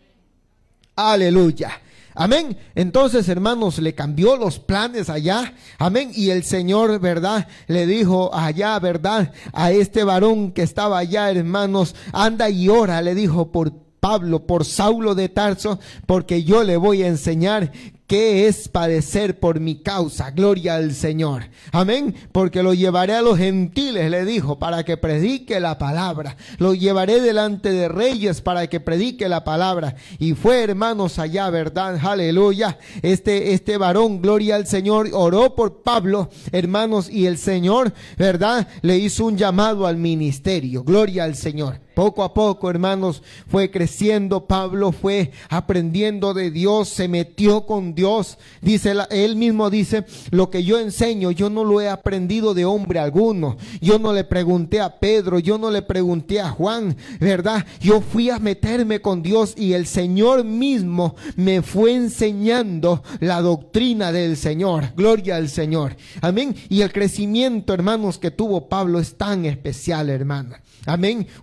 aleluya. Amén. Entonces, hermanos, le cambió los planes allá. Amén. Y el Señor, verdad, le dijo allá, verdad, a este varón que estaba allá, hermanos: anda y ora, le dijo, por Pablo, por Saulo de Tarso, porque yo le voy a enseñar qué es padecer por mi causa. Gloria al Señor, amén. Porque lo llevaré a los gentiles, le dijo, para que predique la palabra. Lo llevaré delante de reyes para que predique la palabra. Y fue, hermanos, allá, verdad, aleluya, este varón, gloria al Señor, oró por Pablo, hermanos, y el Señor, verdad, le hizo un llamado al ministerio. Gloria al Señor. Poco a poco, hermanos, fue creciendo. Pablo fue aprendiendo de Dios, se metió con Dios. Dice, él mismo dice: lo que yo enseño, yo no lo he aprendido de hombre alguno. Yo no le pregunté a Pedro, yo no le pregunté a Juan, ¿verdad? Yo fui a meterme con Dios y el Señor mismo me fue enseñando la doctrina del Señor. Gloria al Señor, amén. Y el crecimiento, hermanos, que tuvo Pablo es tan especial, hermano. Amén. Un hombre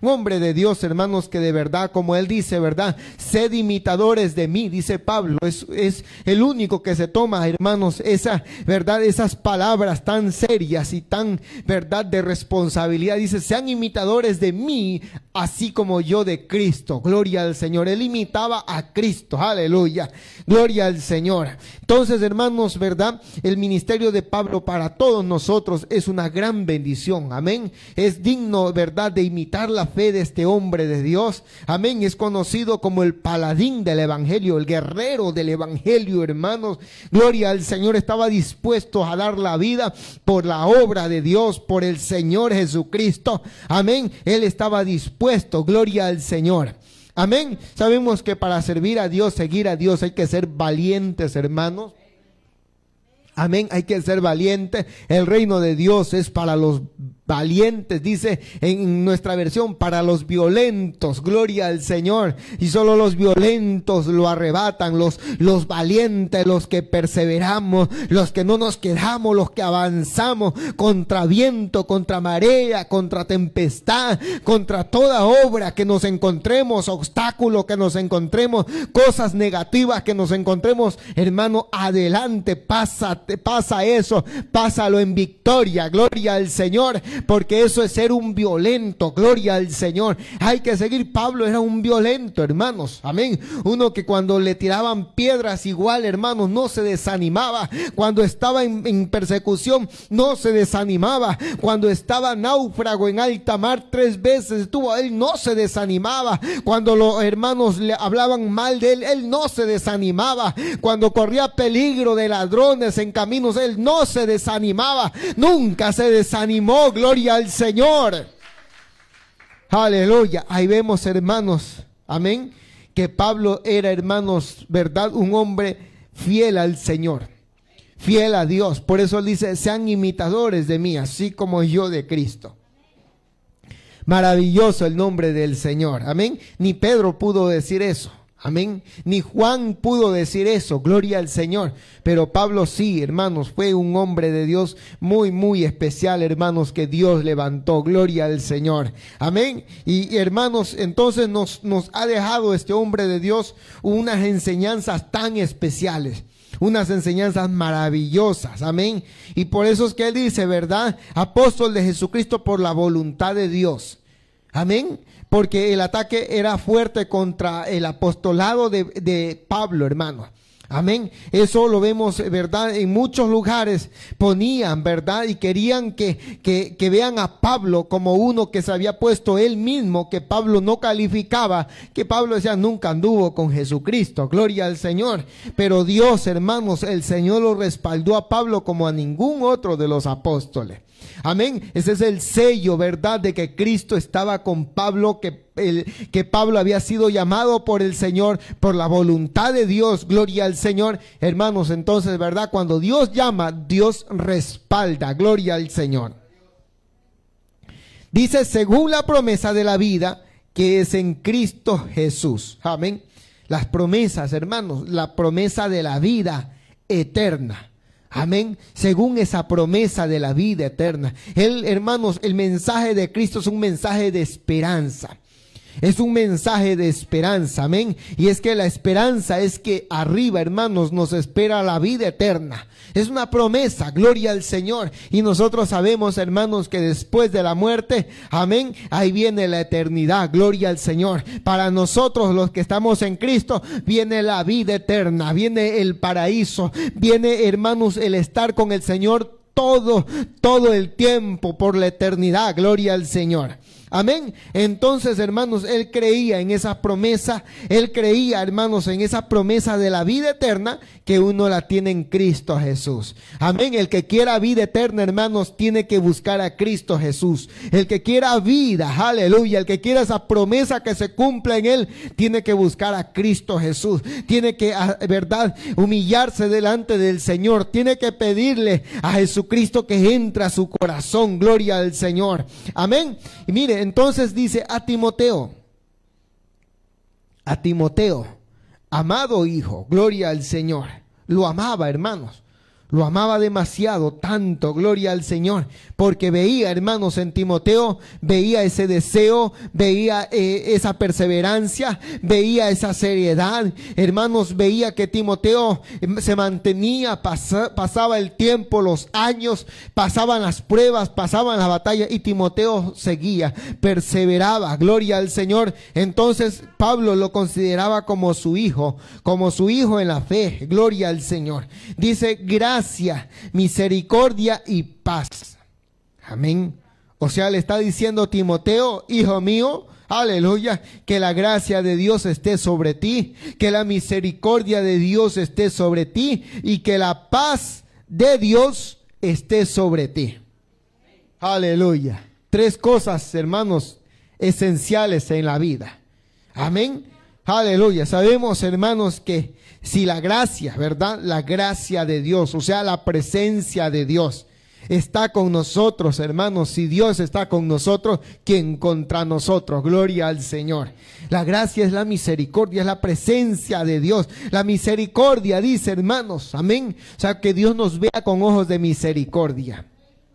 de Dios, hermanos, que de verdad, como él dice, ¿verdad? Sed imitadores de mí, dice Pablo. Es el único que se toma, hermanos, esa verdad, esas palabras tan serias y tan, verdad, de responsabilidad. Dice, sean imitadores de mí, así como yo de Cristo. Gloria al Señor. Él imitaba a Cristo. Aleluya. Gloria al Señor. Entonces, hermanos, verdad, el ministerio de Pablo para todos nosotros es una gran bendición. Amén. Es digno, verdad, de imitar la fe de este hombre de Dios. Amén. Es conocido como el paladín del evangelio, el guerrero del evangelio, hermanos. Gloria al Señor. Estaba dispuesto a dar la vida por la obra de Dios, por el Señor Jesucristo. Amén. Él estaba dispuesto. Gloria al Señor. Amén. Sabemos que para servir a Dios, seguir a Dios, hay que ser valientes, hermanos. Amén, hay que ser valiente. El reino de Dios es para los valientes, dice en nuestra versión, para los violentos. Gloria al Señor. Y solo los violentos lo arrebatan, los valientes, los que perseveramos, los que no nos quedamos, los que avanzamos contra viento, contra marea, contra tempestad, contra toda obra que nos encontremos, obstáculo que nos encontremos, cosas negativas que nos encontremos. Hermano, adelante, pasa eso, pásalo en victoria. Gloria al Señor, porque eso es ser un violento. Gloria al Señor. Hay que seguir. Pablo era un violento, hermanos. Amén. Uno que cuando le tiraban piedras, igual, hermanos, no se desanimaba. Cuando estaba en persecución, no se desanimaba. Cuando estaba náufrago en alta mar 3 veces estuvo, él no se desanimaba. Cuando los hermanos le hablaban mal de él, él no se desanimaba. Cuando corría peligro de ladrones en caminos, él no se desanimaba. Nunca se desanimó. Gloria al Señor. Aleluya. Ahí vemos, hermanos, amén, que Pablo era, hermanos, verdad, un hombre fiel al Señor, fiel a Dios. Por eso él dice, sean imitadores de mí, así como yo de Cristo. Maravilloso el nombre del Señor. Amén. Ni Pedro pudo decir eso. Amén. Ni Juan pudo decir eso. Gloria al Señor. Pero Pablo sí, hermanos, fue un hombre de Dios muy, muy especial, hermanos, que Dios levantó. Gloria al Señor. Amén. Y hermanos, entonces nos ha dejado este hombre de Dios unas enseñanzas tan especiales. Unas enseñanzas maravillosas. Amén. Y por eso es que él dice, ¿verdad? Apóstol de Jesucristo por la voluntad de Dios. Amén. Porque el ataque era fuerte contra el apostolado de Pablo, hermano. Amén. Eso lo vemos, ¿verdad? En muchos lugares ponían, ¿verdad? Y querían que vean a Pablo como uno que se había puesto él mismo, que Pablo no calificaba, que Pablo decía nunca anduvo con Jesucristo. Gloria al Señor. Pero Dios, hermanos, el Señor lo respaldó a Pablo como a ningún otro de los apóstoles. Amén. Ese es el sello, ¿verdad? De que Cristo estaba con Pablo, que Pablo había sido llamado por el Señor, por la voluntad de Dios. Gloria al Señor. Hermanos, entonces, ¿verdad? Cuando Dios llama, Dios respalda. Gloria al Señor. Dice, según la promesa de la vida que es en Cristo Jesús. Amén. Las promesas, hermanos, la promesa de la vida eterna. Amén. Según esa promesa de la vida eterna. Hermanos, el mensaje de Cristo es un mensaje de esperanza. Es un mensaje de esperanza. Amén. Y es que la esperanza es que arriba, hermanos, nos espera la vida eterna. Es una promesa. Gloria al Señor. Y nosotros sabemos, hermanos, que después de la muerte, amén, ahí viene la eternidad. Gloria al Señor. Para nosotros los que estamos en Cristo, viene la vida eterna. Viene el paraíso. Viene, hermanos, el estar con el Señor todo el tiempo por la eternidad. Gloria al Señor. Amén. Entonces, hermanos, él creía en esa promesa. Él creía, hermanos, en esa promesa de la vida eterna que uno la tiene en Cristo Jesús. Amén. El que quiera vida eterna, hermanos, tiene que buscar a Cristo Jesús. El que quiera vida, aleluya. El que quiera esa promesa que se cumpla en él, tiene que buscar a Cristo Jesús. Tiene que, verdad, humillarse delante del Señor. Tiene que pedirle a Jesucristo que entre a su corazón. Gloria al Señor. Amén. Y mire, entonces dice a Timoteo, amado hijo, gloria al Señor. Lo amaba, hermanos, Lo amaba demasiado, tanto, gloria al Señor, porque veía, hermanos, en Timoteo, veía ese deseo, veía esa perseverancia, veía esa seriedad. Hermanos, veía que Timoteo se mantenía, pasaba el tiempo, los años, pasaban las pruebas, pasaban las batallas, y Timoteo seguía, perseveraba, gloria al Señor. Entonces Pablo lo consideraba como su hijo en la fe, gloria al Señor. Dice, gracia, misericordia y paz. Amén. O sea, le está diciendo Timoteo, hijo mío, aleluya, que la gracia de Dios esté sobre ti, que la misericordia de Dios esté sobre ti y que la paz de Dios esté sobre ti. Aleluya. 3 cosas, hermanos, esenciales en la vida. Amén. Aleluya. Sabemos, hermanos, que si la gracia, ¿verdad? La gracia de Dios, o sea, la presencia de Dios está con nosotros, hermanos. Si Dios está con nosotros, ¿quién contra nosotros? Gloria al Señor. La gracia es la misericordia, es la presencia de Dios. La misericordia, dice, hermanos, amén. O sea, que Dios nos vea con ojos de misericordia.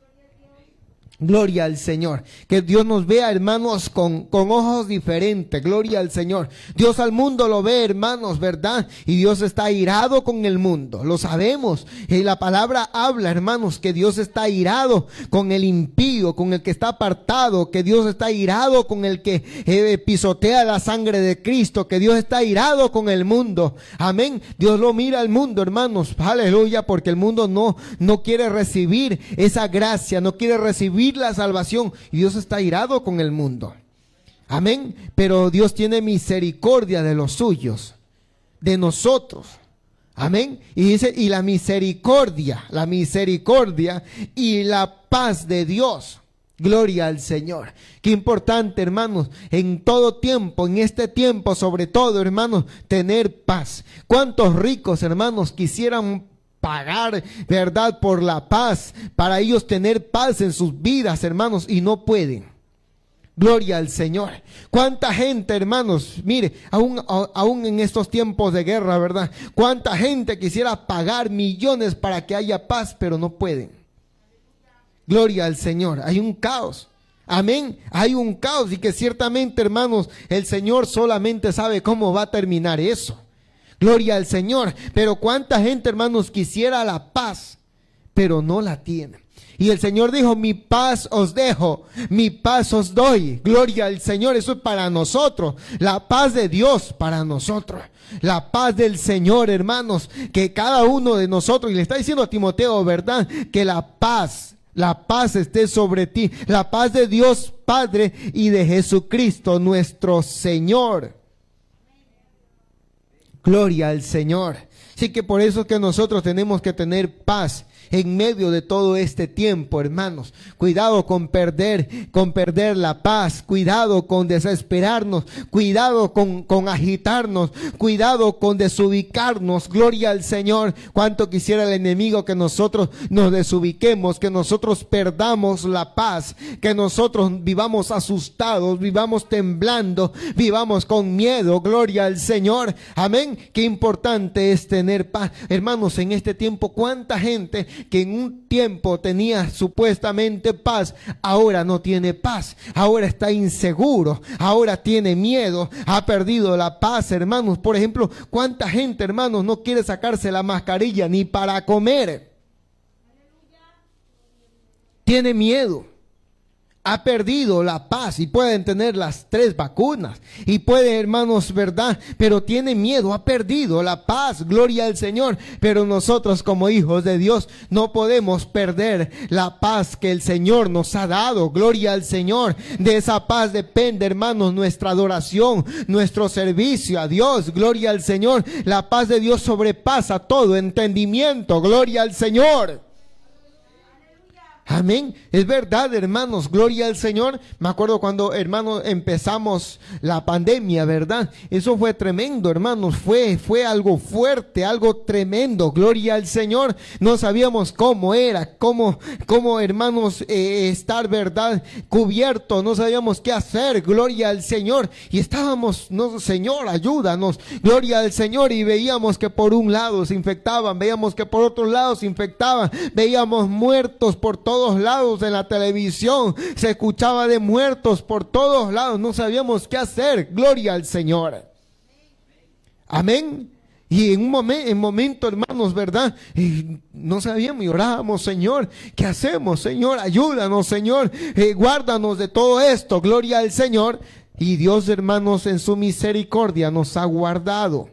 Gloria al Señor. Que Dios nos vea, hermanos, con ojos diferentes. Gloria al Señor. Dios al mundo lo ve, hermanos, ¿verdad? Y Dios está airado con el mundo. Lo sabemos. Y la palabra habla, hermanos, que Dios está airado con el impío, con el que está apartado. Que Dios está airado con el que pisotea la sangre de Cristo. Que Dios está airado con el mundo. Amén. Dios lo mira al mundo, hermanos. Aleluya. Porque el mundo no quiere recibir esa gracia. No quiere recibir la salvación, y Dios está airado con el mundo. Amén. Pero Dios tiene misericordia de los suyos, de nosotros. Amén. Y dice, y la misericordia y la paz de Dios. Gloria al Señor. Qué importante, hermanos, en todo tiempo, en este tiempo sobre todo, hermanos, tener paz. ¿Cuántos ricos, hermanos, quisieran pagar, verdad, por la paz, para ellos tener paz en sus vidas, hermanos, y no pueden? Gloria al Señor. Cuánta gente, hermanos, mire, aún en estos tiempos de guerra, verdad, cuánta gente quisiera pagar millones para que haya paz, pero no pueden. Gloria al Señor. Hay un caos. Amén. Hay un caos, y que ciertamente, hermanos, el Señor solamente sabe cómo va a terminar eso. Gloria al Señor. Pero cuánta gente, hermanos, quisiera la paz, pero no la tiene. Y el Señor dijo, mi paz os dejo, mi paz os doy. Gloria al Señor. Eso es para nosotros. La paz de Dios para nosotros. La paz del Señor, hermanos, que cada uno de nosotros, y le está diciendo a Timoteo, ¿verdad? Que la paz esté sobre ti. La paz de Dios Padre y de Jesucristo nuestro Señor. Gloria al Señor. Así que por eso es que nosotros tenemos que tener paz en medio de todo este tiempo, hermanos. Cuidado con perder la paz. Cuidado con desesperarnos. Cuidado con agitarnos. Cuidado con desubicarnos. Gloria al Señor. Cuánto quisiera el enemigo que nosotros nos desubiquemos, que nosotros perdamos la paz, que nosotros vivamos asustados, vivamos temblando, vivamos con miedo. Gloria al Señor. Amén. Qué importante es tener paz. Hermanos, en este tiempo, cuánta gente que en un tiempo tenía supuestamente paz, ahora no tiene paz, ahora está inseguro, ahora tiene miedo, ha perdido la paz, hermanos. Por ejemplo, cuánta gente, hermanos, no quiere sacarse la mascarilla ni para comer. Tiene miedo. Ha perdido la paz, y pueden tener las 3 vacunas y puede, hermanos, verdad, pero tiene miedo, ha perdido la paz. Gloria al Señor. Pero nosotros, como hijos de Dios, no podemos perder la paz que el Señor nos ha dado. Gloria al Señor. De esa paz depende, hermanos, nuestra adoración, nuestro servicio a Dios. Gloria al Señor. La paz de Dios sobrepasa todo entendimiento. Gloria al Señor. Amén. Es verdad, hermanos, gloria al Señor. Me acuerdo cuando, hermanos, empezamos la pandemia, ¿verdad? Eso fue tremendo, hermanos. Fue algo fuerte, algo tremendo. Gloria al Señor. No sabíamos cómo era, cómo hermanos, estar, ¿verdad? Cubierto. No sabíamos qué hacer. Gloria al Señor. Y estábamos, no, Señor, ayúdanos. Gloria al Señor. Y veíamos que por un lado se infectaban, veíamos que por otro lado se infectaban, veíamos muertos por todos lados en la televisión, se escuchaba de muertos por todos lados, no sabíamos qué hacer. Gloria al Señor. Amén. Y en un momento, hermanos, ¿verdad? No sabíamos y orábamos, Señor, ¿qué hacemos? Señor, ayúdanos, Señor, guárdanos de todo esto. Gloria al Señor. Y Dios, hermanos, en su misericordia nos ha guardado.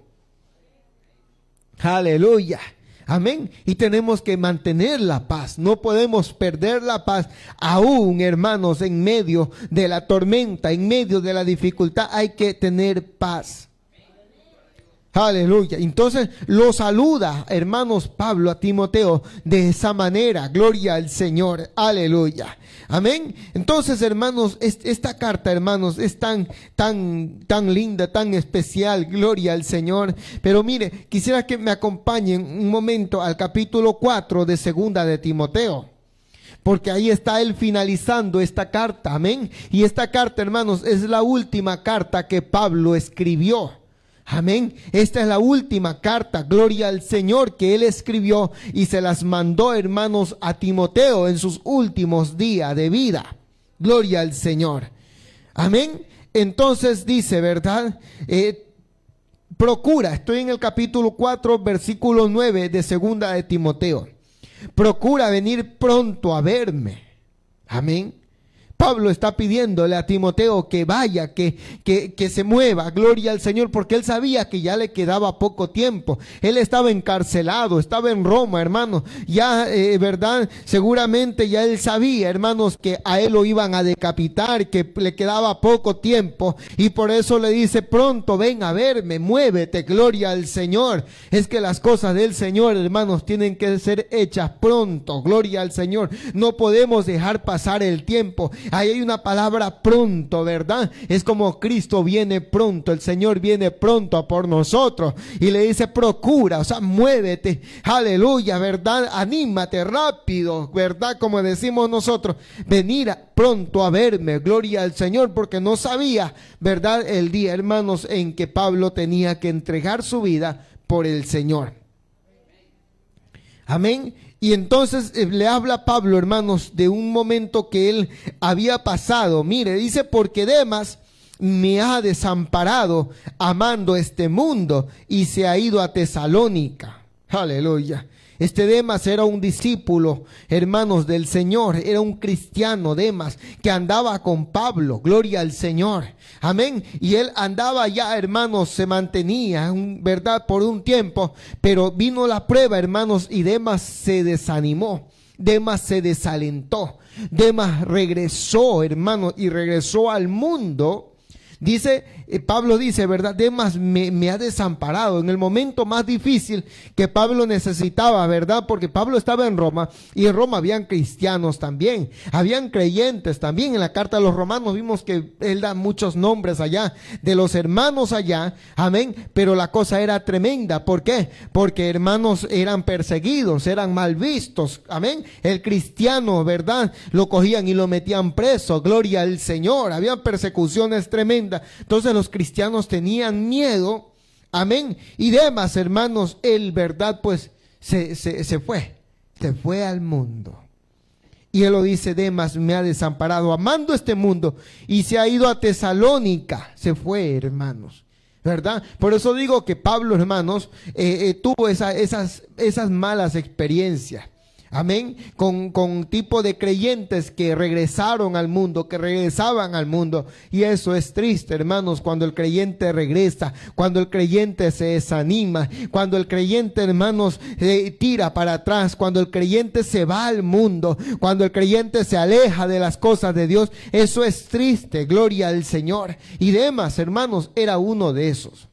Aleluya. Amén. Y tenemos que mantener la paz. No podemos perder la paz. Aún, hermanos, en medio de la tormenta, en medio de la dificultad, hay que tener paz. Aleluya. Entonces lo saluda, hermanos, Pablo a Timoteo de esa manera. Gloria al Señor. Aleluya. Amén. Entonces, hermanos, esta carta, hermanos, es tan linda, tan especial. Gloria al Señor. Pero mire, quisiera que me acompañen un momento al capítulo 4 de segunda de Timoteo. Porque ahí está él finalizando esta carta. Amén. Y esta carta, hermanos, es la última carta que Pablo escribió. Amén. Esta es la última carta, gloria al Señor, que él escribió y se las mandó, hermanos, a Timoteo en sus últimos días de vida. Gloria al Señor. Amén. Entonces dice, ¿verdad? Procura, estoy en el capítulo 4, versículo 9 de segunda de Timoteo. Procura venir pronto a verme. Amén. Pablo está pidiéndole a Timoteo que vaya, que se mueva, gloria al Señor, porque él sabía que ya le quedaba poco tiempo. Él estaba encarcelado, estaba en Roma, hermanos. Ya, verdad, seguramente ya él sabía, hermanos, que a él lo iban a decapitar, que le quedaba poco tiempo. Y por eso le dice, pronto ven a verme, muévete, gloria al Señor. Es que las cosas del Señor, hermanos, tienen que ser hechas pronto, gloria al Señor. No podemos dejar pasar el tiempo. Ahí hay una palabra pronto, ¿verdad? Es como Cristo viene pronto, el Señor viene pronto a por nosotros. Y le dice, procura, o sea, muévete, aleluya, ¿verdad? Anímate rápido, ¿verdad? Como decimos nosotros, venir pronto a verme, gloria al Señor, porque no sabía, ¿verdad? El día, hermanos, en que Pablo tenía que entregar su vida por el Señor. Amén. Y entonces le habla Pablo, hermanos, de un momento que él había pasado. Mire, dice, porque Demas me ha desamparado amando este mundo y se ha ido a Tesalónica. Aleluya. Este Demas era un discípulo, hermanos, del Señor, era un cristiano, Demas, que andaba con Pablo, gloria al Señor, amén, y él andaba ya, hermanos, se mantenía, verdad, por un tiempo, pero vino la prueba, hermanos, y Demas se desanimó, Demas se desalentó, Demas regresó, hermanos, y regresó al mundo. Dice, Pablo dice, ¿verdad? Demas me ha desamparado en el momento más difícil que Pablo necesitaba, ¿verdad? Porque Pablo estaba en Roma y en Roma habían cristianos también, habían creyentes también. En la carta de los romanos vimos que él da muchos nombres allá, de los hermanos allá, amén, pero la cosa era tremenda. ¿Por qué? Porque hermanos eran perseguidos, eran mal vistos, amén. El cristiano, ¿verdad? Lo cogían y lo metían preso, gloria al Señor, había persecuciones tremendas. Entonces los cristianos tenían miedo, amén. Y Demas, hermanos, él, verdad, pues se fue al mundo. Y él lo dice, Demas me ha desamparado amando este mundo y se ha ido a Tesalónica. Se fue, hermanos, ¿verdad? Por eso digo que Pablo, hermanos, tuvo esas malas experiencias. Amén, con tipo de creyentes que regresaron al mundo, que regresaban al mundo. Y eso es triste, hermanos, cuando el creyente regresa, cuando el creyente se desanima, cuando el creyente, hermanos, tira para atrás, cuando el creyente se va al mundo, cuando el creyente se aleja de las cosas de Dios. Eso es triste, gloria al Señor. Y Demas, hermanos, era uno de esos.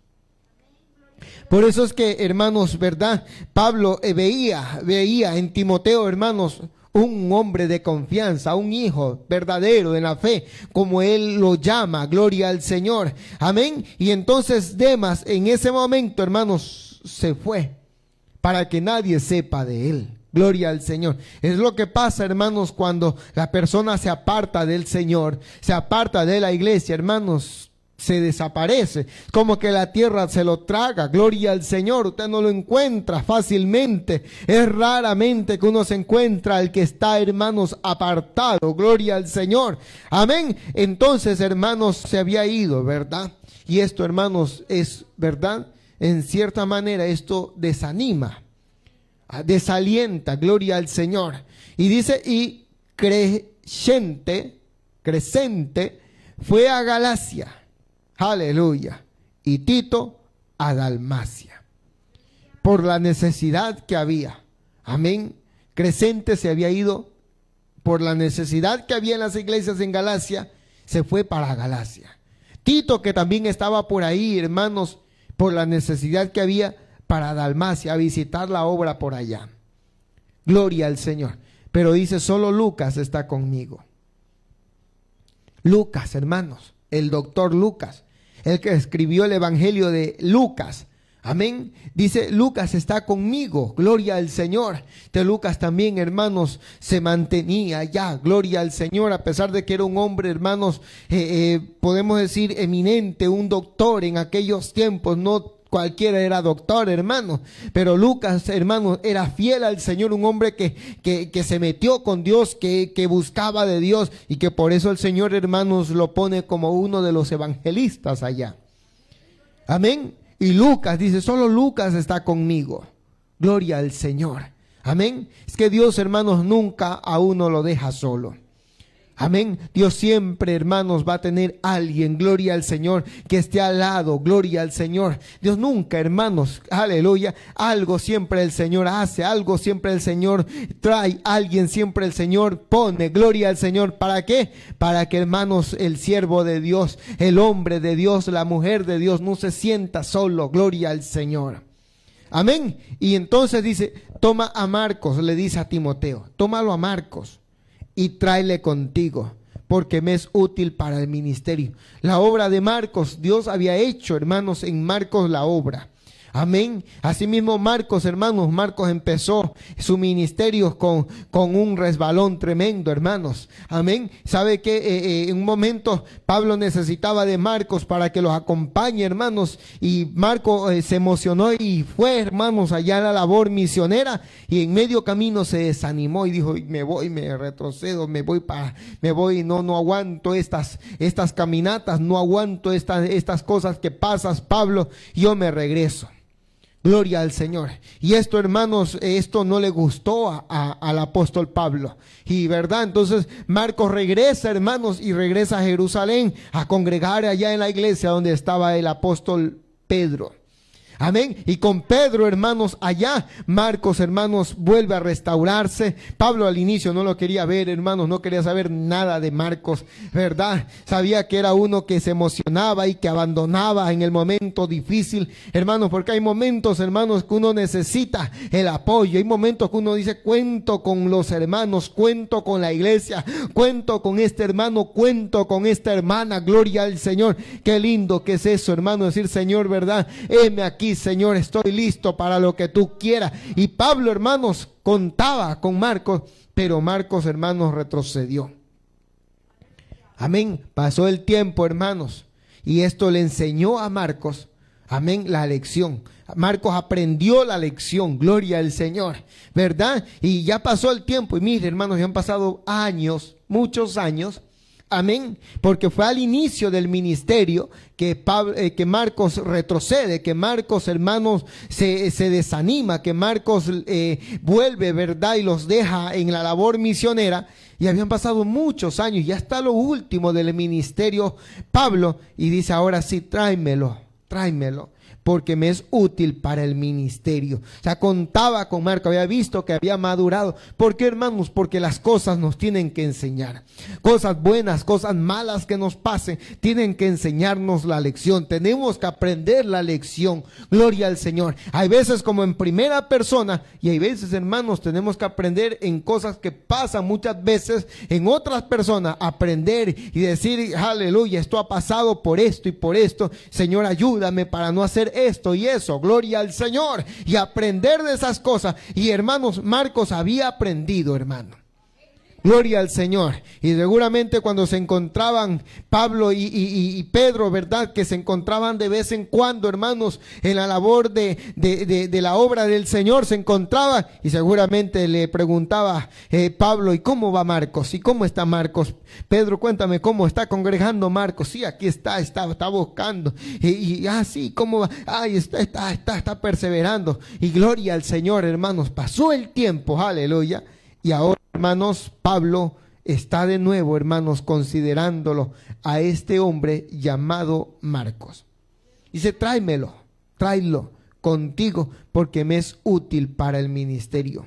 Por eso es que, hermanos, ¿verdad? Pablo veía en Timoteo, hermanos, un hombre de confianza, un hijo verdadero en la fe, como él lo llama, gloria al Señor, amén. Y entonces Demas en ese momento, hermanos, se fue para que nadie sepa de él, gloria al Señor. Es lo que pasa, hermanos, cuando la persona se aparta del Señor, se aparta de la iglesia, hermanos, se desaparece, como que la tierra se lo traga, gloria al Señor. Usted no lo encuentra fácilmente, es raramente que uno se encuentra al que está, hermanos, apartado, gloria al Señor, amén. Entonces, hermanos, se había ido, ¿verdad? Y esto, hermanos, es verdad, en cierta manera esto desanima, desalienta, gloria al Señor. Y dice, y Crescente fue a Galacia, aleluya, y Tito a Dalmacia, por la necesidad que había, amén. Crescente se había ido por la necesidad que había en las iglesias en Galacia, se fue para Galacia. Tito, que también estaba por ahí, hermanos, por la necesidad que había, para Dalmacia, a visitar la obra por allá, gloria al Señor. Pero dice, solo Lucas está conmigo. Lucas, hermanos, el doctor Lucas, el que escribió el evangelio de Lucas, amén. Dice, Lucas está conmigo, gloria al Señor. De Lucas también, hermanos, se mantenía ya, gloria al Señor, a pesar de que era un hombre, hermanos, podemos decir eminente, un doctor en aquellos tiempos. No cualquiera era doctor, hermano, pero Lucas, hermano, era fiel al Señor, un hombre que se metió con Dios, que buscaba de Dios, y que por eso el Señor, hermanos, lo pone como uno de los evangelistas allá, amén. Y Lucas dice, solo Lucas está conmigo, gloria al Señor, amén. Es que Dios, hermanos, nunca a uno lo deja solo, amén. Dios siempre, hermanos, va a tener alguien, gloria al Señor, que esté al lado, gloria al Señor. Dios nunca, hermanos, aleluya, algo siempre el Señor hace, algo siempre el Señor trae, alguien siempre el Señor pone, gloria al Señor. ¿Para qué? Para que, hermanos, el siervo de Dios, el hombre de Dios, la mujer de Dios no se sienta solo, gloria al Señor, amén. Y entonces dice, toma a Marcos, le dice a Timoteo, tómalo a Marcos y tráele contigo, porque me es útil para el ministerio. La obra de Marcos, Dios había hecho, hermanos, en Marcos la obra, amén. Asimismo Marcos, hermanos, Marcos empezó su ministerio con un resbalón tremendo, hermanos, amén. Sabe que en un momento Pablo necesitaba de Marcos para que los acompañe, hermanos, y Marcos se emocionó y fue, hermanos, allá a la labor misionera, y en medio camino se desanimó y dijo, me voy, me retrocedo, me voy, no aguanto estas caminatas, no aguanto estas cosas que pasas, Pablo, yo me regreso. Gloria al Señor. Y esto, hermanos, esto no le gustó al apóstol Pablo. Y verdad, entonces Marcos regresa, hermanos, y regresa a Jerusalén a congregar allá en la iglesia donde estaba el apóstol Pedro. Amén. Y con Pedro, hermanos, allá, Marcos, hermanos, vuelve a restaurarse. Pablo al inicio no lo quería ver, hermanos, no quería saber nada de Marcos, ¿verdad? Sabía que era uno que se emocionaba y que abandonaba en el momento difícil, hermanos, porque hay momentos, hermanos, que uno necesita el apoyo. Hay momentos que uno dice, cuento con los hermanos, cuento con la iglesia, cuento con este hermano, cuento con esta hermana, gloria al Señor. Qué lindo que es eso, hermano, decir, Señor, ¿verdad? Heme aquí, Señor, estoy listo para lo que tú quieras. Y Pablo, hermanos, contaba con Marcos, pero Marcos, hermanos, retrocedió. Amén. Pasó el tiempo, hermanos, y esto le enseñó a Marcos, amén, la lección. Marcos aprendió la lección, gloria al Señor, ¿verdad? Y ya pasó el tiempo, y mire, hermanos, ya han pasado años, muchos años. Amén, porque fue al inicio del ministerio que Marcos retrocede, que Marcos, hermanos, se desanima, que Marcos vuelve, ¿verdad? Y los deja en la labor misionera. Y habían pasado muchos años, ya está lo último del ministerio Pablo, y dice, ahora sí, tráemelo tráemelo, porque me es útil para el ministerio. O sea, contaba con Marcos, había visto que había madurado. ¿Por qué, hermanos? Porque las cosas nos tienen que enseñar. Cosas buenas, cosas malas que nos pasen, tienen que enseñarnos la lección. Tenemos que aprender la lección. Gloria al Señor. Hay veces como en primera persona, y hay veces, hermanos, tenemos que aprender en cosas que pasan muchas veces en otras personas, aprender y decir, aleluya, esto ha pasado por esto y por esto. Señor, ayúdame para no hacer esto y eso, gloria al Señor, y aprender de esas cosas. Y hermanos, Marcos había aprendido, hermano. Gloria al Señor. Y seguramente cuando se encontraban Pablo y Pedro, ¿verdad? Que se encontraban de vez en cuando, hermanos, en la labor de la obra del Señor, se encontraban y seguramente le preguntaba Pablo, ¿y cómo va Marcos? ¿Y cómo está Marcos? Pedro, cuéntame cómo está congregando Marcos. Sí, aquí está buscando. Sí, ¿cómo va? Ay, está perseverando. Y gloria al Señor, hermanos. Pasó el tiempo, aleluya. Y ahora, hermanos, Pablo está de nuevo, hermanos, considerándolo a este hombre llamado Marcos. Dice, tráelo contigo, porque me es útil para el ministerio.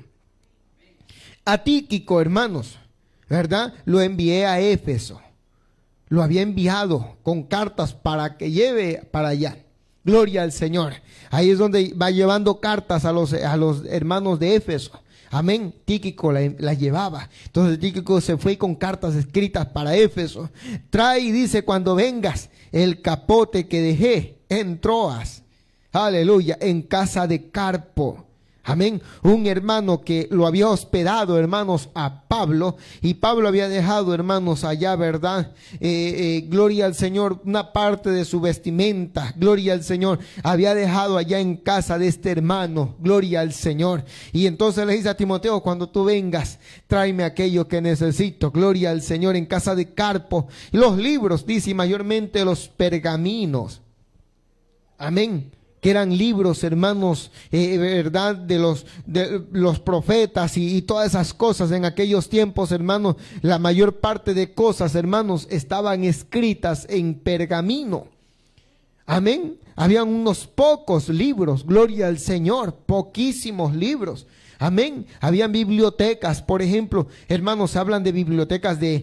A Tíquico, hermanos, ¿verdad? Lo envié a Éfeso. Lo había enviado con cartas para que lleve para allá. Gloria al Señor. Ahí es donde va llevando cartas a los hermanos de Éfeso. Amén. Tíquico la llevaba. Entonces Tíquico se fue con cartas escritas para Éfeso. Trae, y dice, cuando vengas, el capote que dejé en Troas. Aleluya. En casa de Carpo. Amén. Un hermano que lo había hospedado, hermanos, a Pablo. Y Pablo había dejado, hermanos, allá, ¿verdad? Gloria al Señor, una parte de su vestimenta. Gloria al Señor. Había dejado allá en casa de este hermano. Gloria al Señor. Y entonces le dice a Timoteo, cuando tú vengas, tráeme aquello que necesito. Gloria al Señor, en casa de Carpo. Los libros, dice, y mayormente los pergaminos. Amén. Que eran libros, hermanos, verdad, de los profetas y todas esas cosas. En aquellos tiempos, hermanos, la mayor parte de cosas, hermanos, estaban escritas en pergamino. Amén. Habían unos pocos libros, gloria al Señor, poquísimos libros. Amén. Habían bibliotecas, por ejemplo, hermanos, hablan de bibliotecas de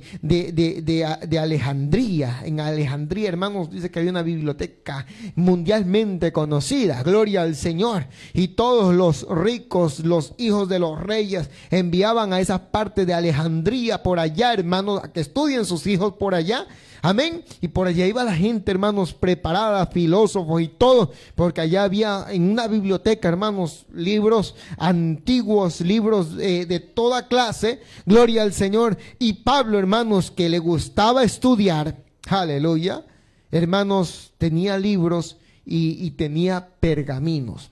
Alejandría. En Alejandría, hermanos, dice que había una biblioteca mundialmente conocida. Gloria al Señor. Y todos los ricos, los hijos de los reyes, enviaban a esa parte de Alejandría por allá, hermanos, a que estudien sus hijos por allá. Amén. Y por allá iba la gente, hermanos, preparada, filósofos y todo, porque allá había en una biblioteca, hermanos, libros antiguos, libros de toda clase. Gloria al Señor. Y Pablo, hermanos, que le gustaba estudiar, aleluya, hermanos, tenía libros y tenía pergaminos.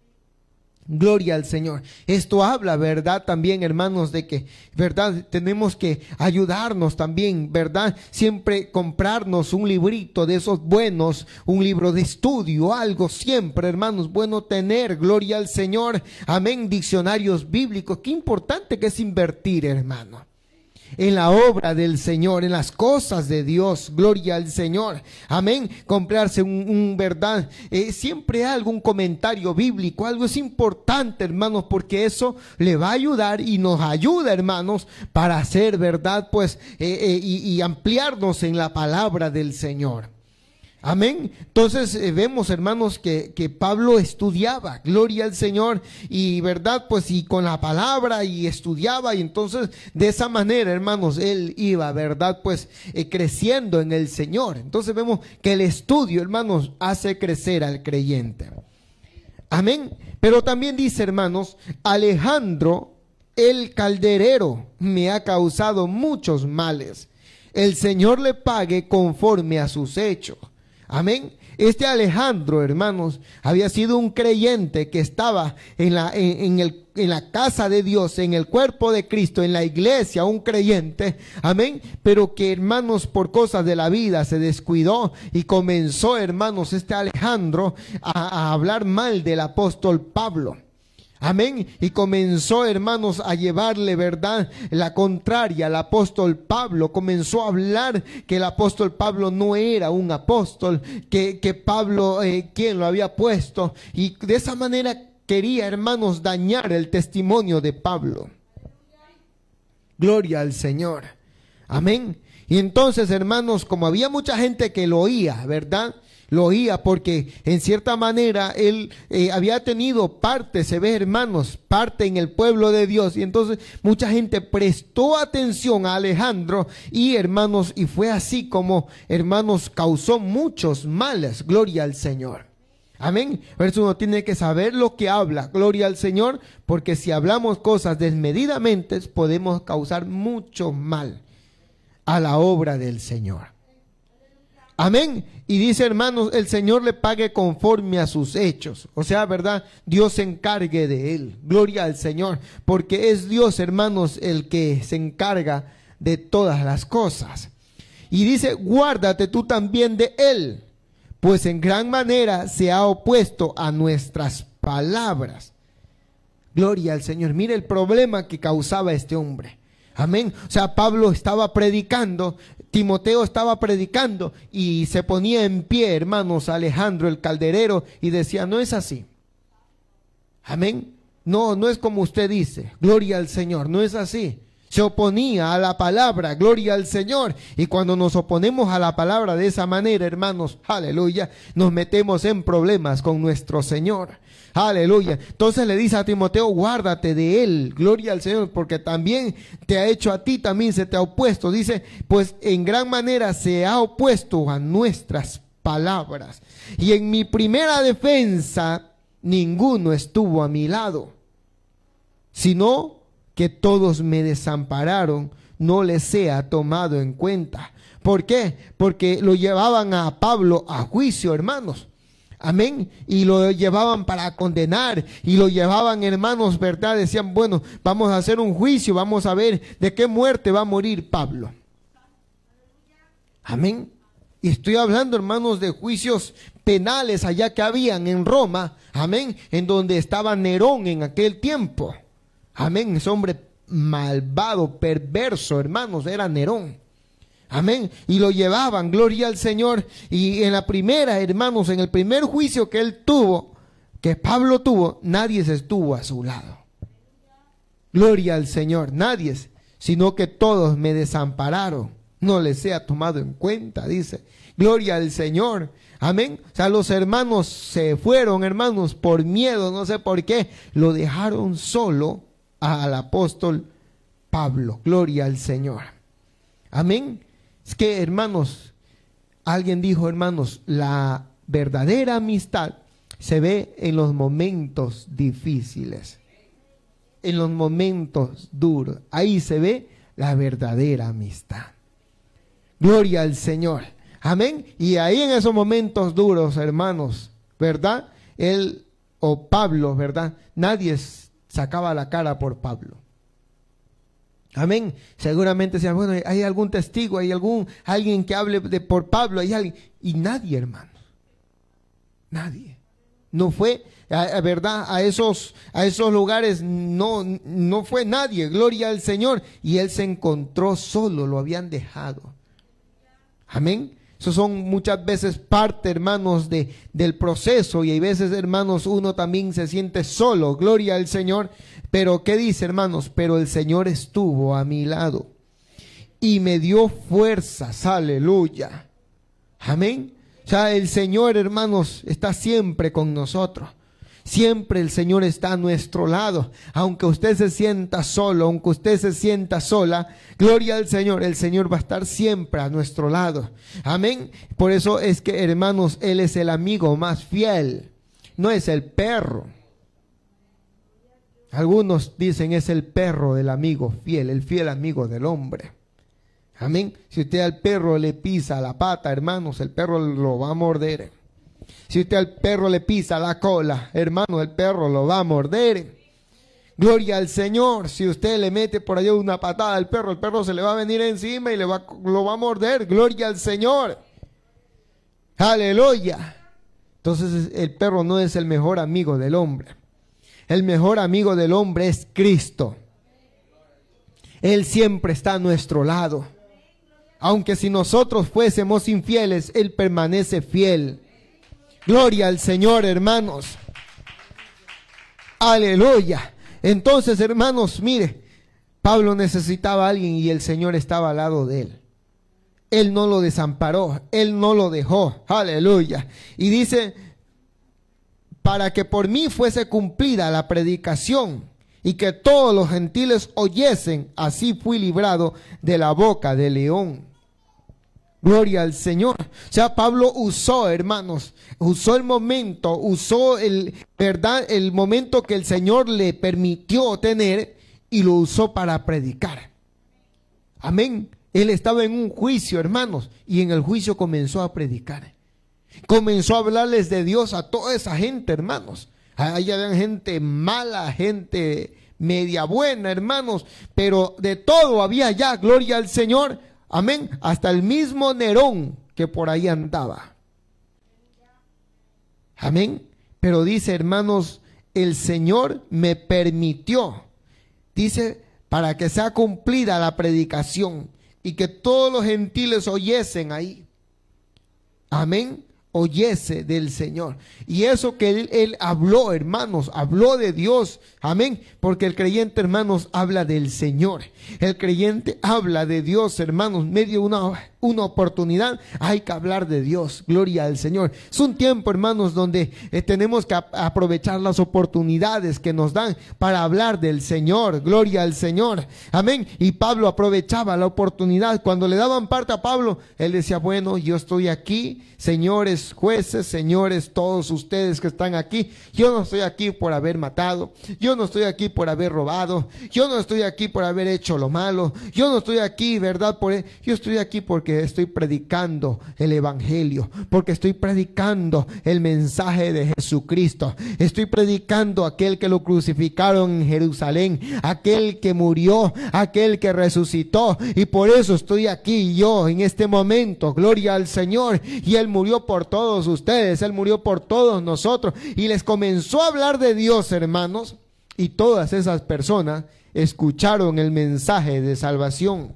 Gloria al Señor. Esto habla, ¿verdad? También, hermanos, de que, ¿verdad? Tenemos que ayudarnos también, ¿verdad? Siempre comprarnos un librito de esos buenos, un libro de estudio, algo siempre, hermanos, bueno tener. Gloria al Señor. Amén. Diccionarios bíblicos. Qué importante que es invertir, hermano, en la obra del Señor, en las cosas de Dios. Gloria al Señor. Amén. Comprarse un verdad, siempre algún comentario bíblico, algo es importante, hermanos, porque eso le va a ayudar y nos ayuda, hermanos, para hacer verdad, pues, y ampliarnos en la palabra del Señor. Amén. Entonces vemos, hermanos, que Pablo estudiaba, gloria al Señor, y verdad, pues, y con la palabra, y estudiaba, y entonces de esa manera, hermanos, él iba, verdad, pues, creciendo en el Señor. Entonces vemos que el estudio, hermanos, hace crecer al creyente. Amén. Pero también dice, hermanos, Alejandro el calderero me ha causado muchos males. El Señor le pague conforme a sus hechos. Amén. Este Alejandro, hermanos, había sido un creyente que estaba en la casa de Dios, en el cuerpo de Cristo, en la iglesia, un creyente, amén, pero que, hermanos, por cosas de la vida se descuidó y comenzó, hermanos, este Alejandro a hablar mal del apóstol Pablo. Amén. Y comenzó, hermanos, a llevarle, ¿verdad?, la contraria al apóstol Pablo. Comenzó a hablar que el apóstol Pablo no era un apóstol, que Pablo, quien lo había puesto. Y de esa manera quería, hermanos, dañar el testimonio de Pablo. Gloria al Señor. Amén. Y entonces, hermanos, como había mucha gente que lo oía, ¿verdad?, lo oía porque en cierta manera él había tenido parte, se ve, hermanos, parte en el pueblo de Dios. Y entonces mucha gente prestó atención a Alejandro y, hermanos, y fue así como, hermanos, causó muchos males. Gloria al Señor. Amén. Por eso uno tiene que saber lo que habla. Gloria al Señor, porque si hablamos cosas desmedidamente podemos causar mucho mal a la obra del Señor. Amén. Y dice, hermanos, el Señor le pague conforme a sus hechos. O sea, ¿verdad? Dios se encargue de él. Gloria al Señor. Porque es Dios, hermanos, el que se encarga de todas las cosas. Y dice, guárdate tú también de él, pues en gran manera se ha opuesto a nuestras palabras. Gloria al Señor. Mire el problema que causaba este hombre. Amén. O sea, Pablo estaba predicando, Timoteo estaba predicando y se ponía en pie, hermanos, Alejandro el calderero y decía, no es así. Amén. No, no es como usted dice. Gloria al Señor. No es así. Se oponía a la palabra. Gloria al Señor. Y cuando nos oponemos a la palabra de esa manera, hermanos, aleluya, nos metemos en problemas con nuestro Señor. Aleluya. Entonces le dice a Timoteo, guárdate de él. Gloria al Señor, porque también te ha hecho a ti, también se te ha opuesto. Dice, pues en gran manera se ha opuesto a nuestras palabras. Y en mi primera defensa, ninguno estuvo a mi lado, sino que todos me desampararon, no les sea tomado en cuenta. ¿Por qué? Porque lo llevaban a Pablo a juicio, hermanos. Amén. Y lo llevaban para condenar. Y lo llevaban, hermanos, ¿verdad? Decían, bueno, vamos a hacer un juicio. Vamos a ver de qué muerte va a morir Pablo. Amén. Y estoy hablando, hermanos, de juicios penales allá que habían en Roma. Amén. En donde estaba Nerón en aquel tiempo. Amén. Ese hombre malvado, perverso, hermanos, era Nerón. Amén. Y lo llevaban, gloria al Señor. Y en la primera, hermanos, en el primer juicio que él tuvo, que Pablo tuvo, nadie se estuvo a su lado. Gloria al Señor, nadie, sino que todos me desampararon, no les sea tomado en cuenta, dice. Gloria al Señor. Amén. O sea, los hermanos se fueron, hermanos, por miedo, no sé por qué, lo dejaron solo al apóstol Pablo. Gloria al Señor. Amén. Es que, hermanos, alguien dijo, hermanos, la verdadera amistad se ve en los momentos difíciles, en los momentos duros. Ahí se ve la verdadera amistad. Gloria al Señor. Amén. Y ahí en esos momentos duros, hermanos, ¿verdad? Él o Pablo, ¿verdad? Nadie sacaba la cara por Pablo. Amén. Seguramente decían, bueno, hay algún testigo, hay alguien que hable por Pablo, hay alguien. Y nadie, hermanos. Nadie. No fue, ¿verdad? A esos lugares no fue nadie. Gloria al Señor. Y él se encontró solo, lo habían dejado. Amén. Eso son muchas veces parte, hermanos, del proceso. Y hay veces, hermanos, uno también se siente solo. Gloria al Señor. Pero, ¿qué dice, hermanos? Pero el Señor estuvo a mi lado y me dio fuerzas. Aleluya. Amén. O sea, el Señor, hermanos, está siempre con nosotros. Siempre el Señor está a nuestro lado. Aunque usted se sienta solo, aunque usted se sienta sola, gloria al Señor, el Señor va a estar siempre a nuestro lado. Amén. Por eso es que, hermanos, Él es el amigo más fiel. No es el perro. Algunos dicen es el perro del amigo fiel, el fiel amigo del hombre. Amén. Si usted al perro le pisa la pata, hermanos, el perro lo va a morder. Si usted al perro le pisa la cola, hermano, el perro lo va a morder. Gloria al Señor. Si usted le mete por allá una patada al perro, el perro se le va a venir encima y lo va a morder. Gloria al Señor. Aleluya. Entonces el perro no es el mejor amigo del hombre. el mejor amigo del hombre es Cristo. Él siempre está a nuestro lado. Aunque si nosotros fuésemos infieles, Él permanece fiel. Gloria al Señor, hermanos. Aleluya. Entonces, hermanos, mire, Pablo necesitaba a alguien y el Señor estaba al lado de él. Él no lo desamparó, Él no lo dejó. Aleluya. Y dice, para que por mí fuese cumplida la predicación y que todos los gentiles oyesen, así fui librado de la boca del león. Gloria al Señor. O sea, Pablo usó, hermanos, usó el momento, usó el momento que el Señor le permitió tener y lo usó para predicar. Amén. Él estaba en un juicio, hermanos, y en el juicio comenzó a predicar. Comenzó a hablarles de Dios a toda esa gente, hermanos. Ahí había gente mala, gente media buena, hermanos, pero de todo había ya, gloria al Señor. Amén. Hasta el mismo Nerón que por ahí andaba. Amén. Pero dice, hermanos, el Señor me permitió, dice, para que sea cumplida la predicación y que todos los gentiles oyesen ahí. Amén. Oyese del Señor. Y eso que él habló, hermanos, habló de Dios. Amén. Porque el creyente, hermanos, habla del Señor. El creyente habla de Dios, hermanos. Medio una oportunidad, hay que hablar de Dios. Gloria al Señor. Es un tiempo, hermanos, donde tenemos que aprovechar las oportunidades que nos dan para hablar del Señor. Gloria al Señor. Amén. Y Pablo aprovechaba la oportunidad. Cuando le daban parte a Pablo, él decía, bueno, yo estoy aquí, señores jueces, señores, todos ustedes que están aquí, yo no estoy aquí por haber matado, yo no estoy aquí por haber robado, yo no estoy aquí por haber hecho lo malo, yo no estoy aquí, ¿verdad? Yo estoy aquí porque estoy predicando el evangelio, porque estoy predicando el mensaje de Jesucristo, estoy predicando aquel que lo crucificaron en Jerusalén, aquel que murió, aquel que resucitó, y por eso estoy aquí yo en este momento, gloria al Señor. Y Él murió por todos ustedes, Él murió por todos nosotros, y les comenzó a hablar de Dios, hermanos, y todas esas personas escucharon el mensaje de salvación.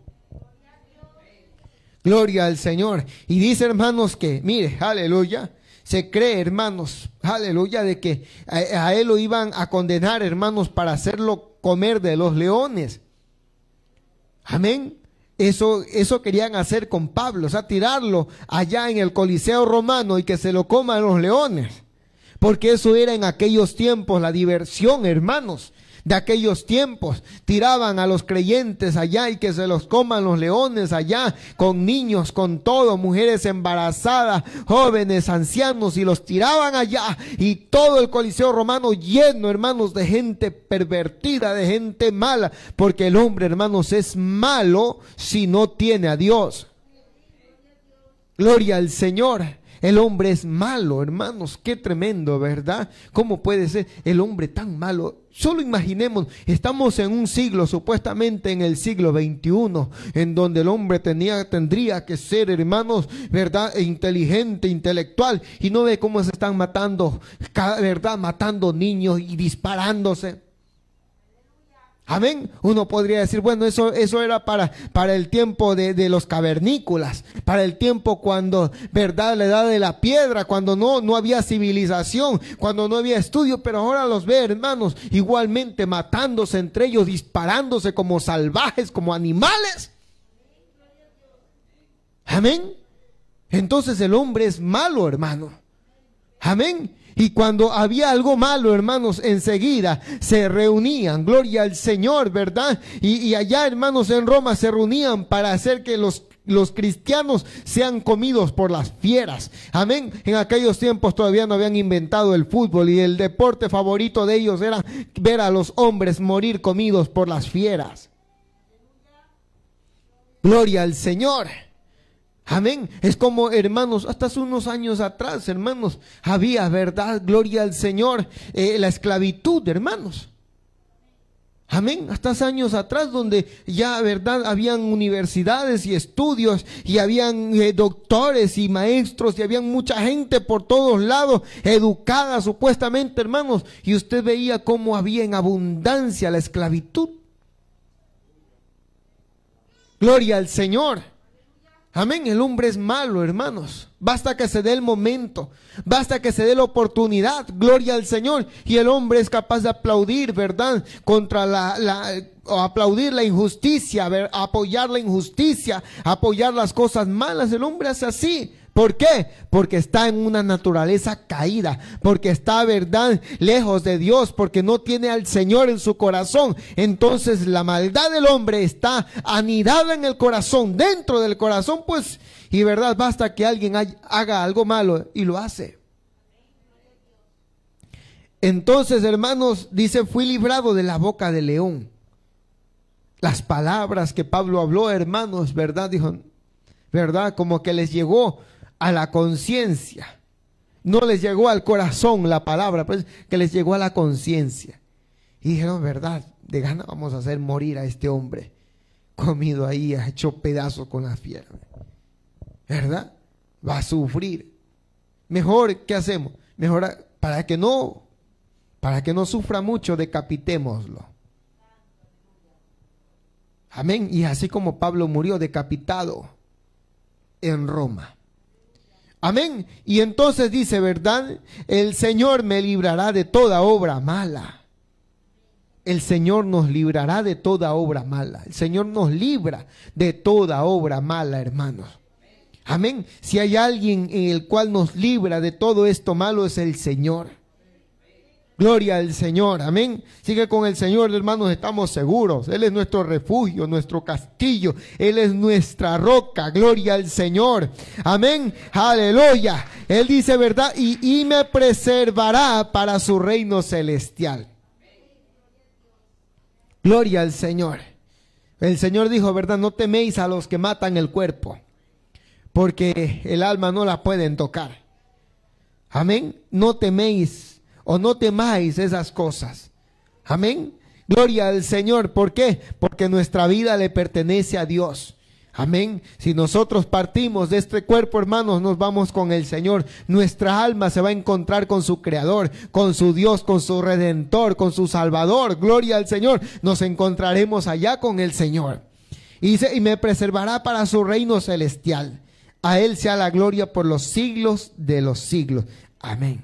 Gloria al Señor. Y dice, hermanos, que, mire, aleluya, se cree, hermanos, aleluya, de que a él lo iban a condenar, hermanos, para hacerlo comer de los leones. Amén. Eso querían hacer con Pablo, o sea, tirarlo allá en el Coliseo romano y que se lo coman los leones. Porque eso era en aquellos tiempos la diversión, hermanos, de aquellos tiempos. Tiraban a los creyentes allá y que se los coman los leones allá, con niños, con todo, mujeres embarazadas, jóvenes, ancianos, y los tiraban allá, y todo el Coliseo romano lleno, hermanos, de gente pervertida, de gente mala, porque el hombre, hermanos, es malo si no tiene a Dios. Gloria al Señor. El hombre es malo, hermanos, qué tremendo, ¿verdad? ¿Cómo puede ser el hombre tan malo? Solo imaginemos, estamos en un siglo, supuestamente en el siglo XXI, en donde el hombre tendría que ser, hermanos, ¿verdad? Inteligente, intelectual, y no ve cómo se están matando, ¿verdad? Matando niños y disparándose. Amén. Uno podría decir, bueno, eso era para el tiempo de los cavernícolas, para el tiempo cuando, verdad, la edad de la piedra, cuando no había civilización, cuando no había estudio, pero ahora los ve, hermanos, igualmente matándose entre ellos, disparándose como salvajes, como animales. Amén. Entonces el hombre es malo, hermano. Amén. Y cuando había algo malo, hermanos, enseguida se reunían, gloria al Señor, ¿verdad? Y allá, hermanos, en Roma se reunían para hacer que los cristianos sean comidos por las fieras. Amén. En aquellos tiempos todavía no habían inventado el fútbol y el deporte favorito de ellos era ver a los hombres morir comidos por las fieras. Gloria al Señor. Amén. Es como, hermanos, hasta hace unos años atrás, hermanos, había, verdad, gloria al Señor, la esclavitud, hermanos. Amén, hasta hace años atrás, donde ya, verdad, habían universidades y estudios y habían doctores y maestros y habían mucha gente por todos lados educada supuestamente, hermanos, y usted veía cómo había en abundancia la esclavitud. Gloria al Señor. Amén, el hombre es malo, hermanos. Basta que se dé el momento, basta que se dé la oportunidad, gloria al Señor, y el hombre es capaz de aplaudir, ¿verdad? Contra o aplaudir la injusticia, apoyar la injusticia, apoyar las cosas malas. El hombre hace así. ¿Por qué? Porque está en una naturaleza caída, porque está, verdad, lejos de Dios, porque no tiene al Señor en su corazón. Entonces la maldad del hombre está anidada en el corazón, dentro del corazón, pues, y verdad, basta que alguien haga algo malo y lo hace. Entonces, hermanos, dice, fui librado de la boca del león. Las palabras que Pablo habló, hermanos, verdad, dijo, verdad, como que les llegó a la conciencia, no les llegó al corazón la palabra, pues que les llegó a la conciencia, y dijeron, verdad, de gana vamos a hacer morir a este hombre, comido ahí, hecho pedazos con la fiera, verdad, va a sufrir, mejor, ¿qué hacemos? Mejor, para que no sufra mucho, decapitémoslo. Amén. Y así como Pablo murió decapitado en Roma. Amén. Y entonces dice, ¿verdad? El Señor me librará de toda obra mala. El Señor nos librará de toda obra mala. El Señor nos libra de toda obra mala, hermanos. Amén. Si hay alguien en el cual nos libra de todo esto malo, es el Señor. Gloria al Señor, amén. Sigue con el Señor, hermanos, estamos seguros. Él es nuestro refugio, nuestro castillo. Él es nuestra roca, gloria al Señor. Amén, aleluya. Él dice, verdad, y me preservará para su reino celestial. Gloria al Señor. El Señor dijo, verdad, no teméis a los que matan el cuerpo, porque el alma no la pueden tocar. Amén, no teméis o no temáis esas cosas. Amén. Gloria al Señor. ¿Por qué? Porque nuestra vida le pertenece a Dios. Amén. Si nosotros partimos de este cuerpo, hermanos, nos vamos con el Señor. Nuestra alma se va a encontrar con su Creador, con su Dios, con su Redentor, con su Salvador. Gloria al Señor. Nos encontraremos allá con el Señor. Y dice, y me preservará para su reino celestial. A Él sea la gloria por los siglos de los siglos. Amén.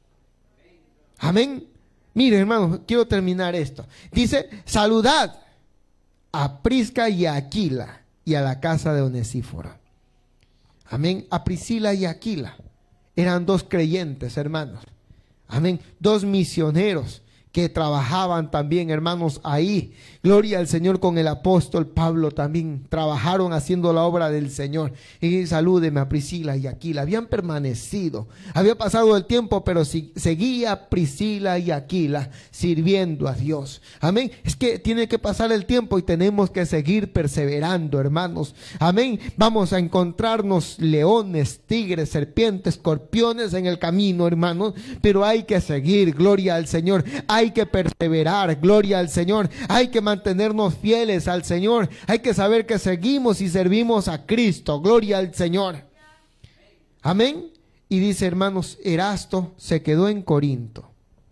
Amén. Miren, hermanos, quiero terminar esto. Dice, saludad a Prisca y a Aquila y a la casa de Onesíforo. Amén. A Priscila y a Aquila. Eran dos creyentes, hermanos. Amén. Dos misioneros que trabajaban también, hermanos, ahí. Gloria al Señor, con el apóstol Pablo también trabajaron haciendo la obra del Señor. Y salúdeme a Priscila y Aquila. Habían permanecido. Había pasado el tiempo, pero seguía Priscila y Aquila sirviendo a Dios. Amén. Es que tiene que pasar el tiempo y tenemos que seguir perseverando, hermanos. Amén. Vamos a encontrarnos leones, tigres, serpientes, escorpiones en el camino, hermanos. Pero hay que seguir. Gloria al Señor. Hay que perseverar, gloria al Señor. Hay que mantenernos fieles al Señor. Hay que saber que seguimos y servimos a Cristo, gloria al Señor. Amén. Y dice, hermanos, Erasto se quedó en Corinto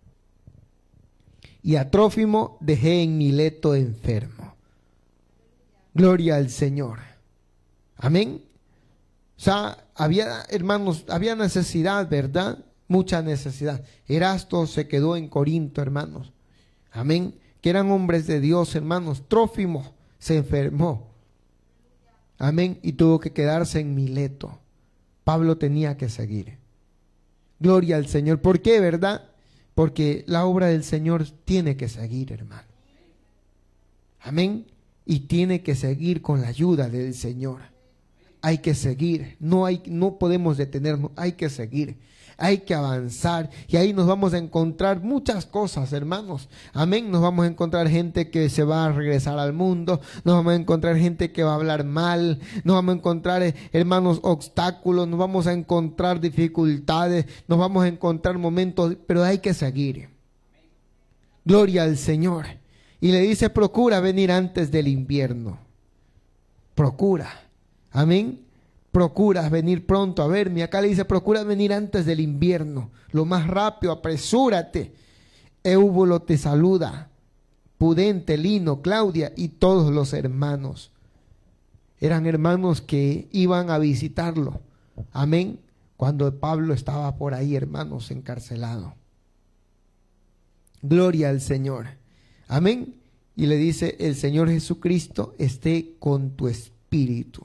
y a Trófimo dejé en Mileto enfermo. Gloria al Señor. Amén. O sea, había, hermanos, había necesidad, ¿verdad? Mucha necesidad. Erasto se quedó en Corinto, hermanos. Amén. Que eran hombres de Dios, hermanos. Trófimo se enfermó. Amén. Y tuvo que quedarse en Mileto. Pablo tenía que seguir. Gloria al Señor. ¿Por qué, verdad? Porque la obra del Señor tiene que seguir, hermano. Amén. Y tiene que seguir con la ayuda del Señor. Hay que seguir. No podemos detenernos. Hay que seguir. Hay que avanzar y ahí nos vamos a encontrar muchas cosas, hermanos. Amén. Nos vamos a encontrar gente que se va a regresar al mundo. Nos vamos a encontrar gente que va a hablar mal. Nos vamos a encontrar, hermanos, obstáculos. Nos vamos a encontrar dificultades. Nos vamos a encontrar momentos, pero hay que seguir. Gloria al Señor. Y le dice, procura venir antes del invierno. Procura. Amén. Procura venir pronto a verme. Acá le dice, procura venir antes del invierno. Lo más rápido, apresúrate. Éubulo te saluda. Pudente, Lino, Claudia y todos los hermanos. Eran hermanos que iban a visitarlo. Amén. Cuando Pablo estaba por ahí, hermanos, encarcelado. Gloria al Señor. Amén. Y le dice, el Señor Jesucristo esté con tu espíritu.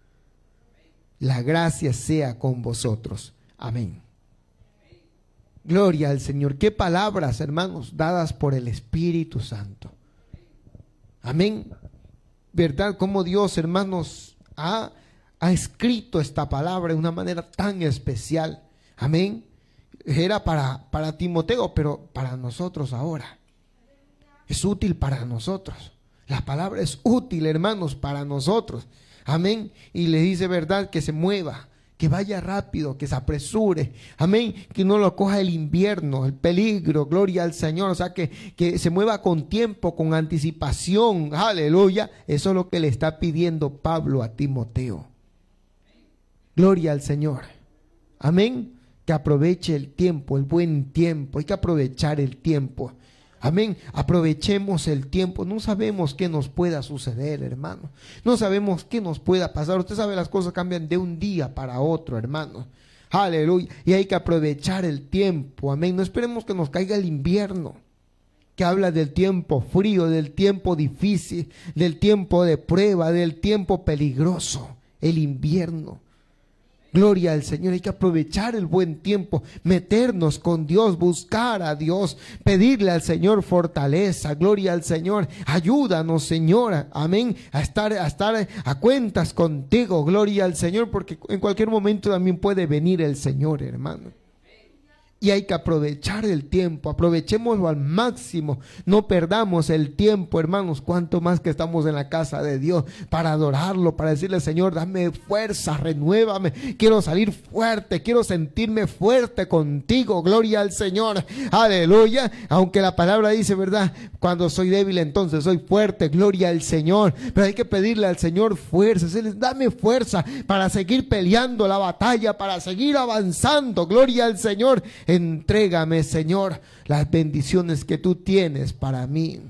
La gracia sea con vosotros. Amén. Gloria al Señor. Qué palabras, hermanos, dadas por el Espíritu Santo. Amén. ¿Verdad? Como Dios, hermanos, ha escrito esta palabra de una manera tan especial. Amén. Era para Timoteo, pero para nosotros ahora. Es útil para nosotros. La palabra es útil, hermanos, para nosotros. Amén. Y le dice, verdad, que se mueva, que vaya rápido, que se apresure. Amén. Que no lo coja el invierno, el peligro. Gloria al Señor. O sea, que se mueva con tiempo, con anticipación. Aleluya. Eso es lo que le está pidiendo Pablo a Timoteo. Gloria al Señor. Amén. Que aproveche el tiempo, el buen tiempo. Hay que aprovechar el tiempo. Amén. Aprovechemos el tiempo. No sabemos qué nos pueda suceder, hermano. No sabemos qué nos pueda pasar. Usted sabe, las cosas cambian de un día para otro, hermano. Aleluya. Y hay que aprovechar el tiempo. Amén. No esperemos que nos caiga el invierno, que habla del tiempo frío, del tiempo difícil, del tiempo de prueba, del tiempo peligroso. El invierno. Gloria al Señor. Hay que aprovechar el buen tiempo, meternos con Dios, buscar a Dios, pedirle al Señor fortaleza. Gloria al Señor. Ayúdanos, Señor. Amén. A estar a cuentas contigo. Gloria al Señor, porque en cualquier momento también puede venir el Señor, hermano. Y hay que aprovechar el tiempo, aprovechémoslo al máximo, no perdamos el tiempo, hermanos, cuanto más que estamos en la casa de Dios para adorarlo, para decirle, Señor, dame fuerza, renuévame, quiero salir fuerte, quiero sentirme fuerte contigo, gloria al Señor, aleluya, aunque la palabra dice, verdad, cuando soy débil entonces soy fuerte, gloria al Señor, pero hay que pedirle al Señor fuerza, decirle, dame fuerza para seguir peleando la batalla, para seguir avanzando, gloria al Señor. Entrégame, Señor, las bendiciones que tú tienes para mí.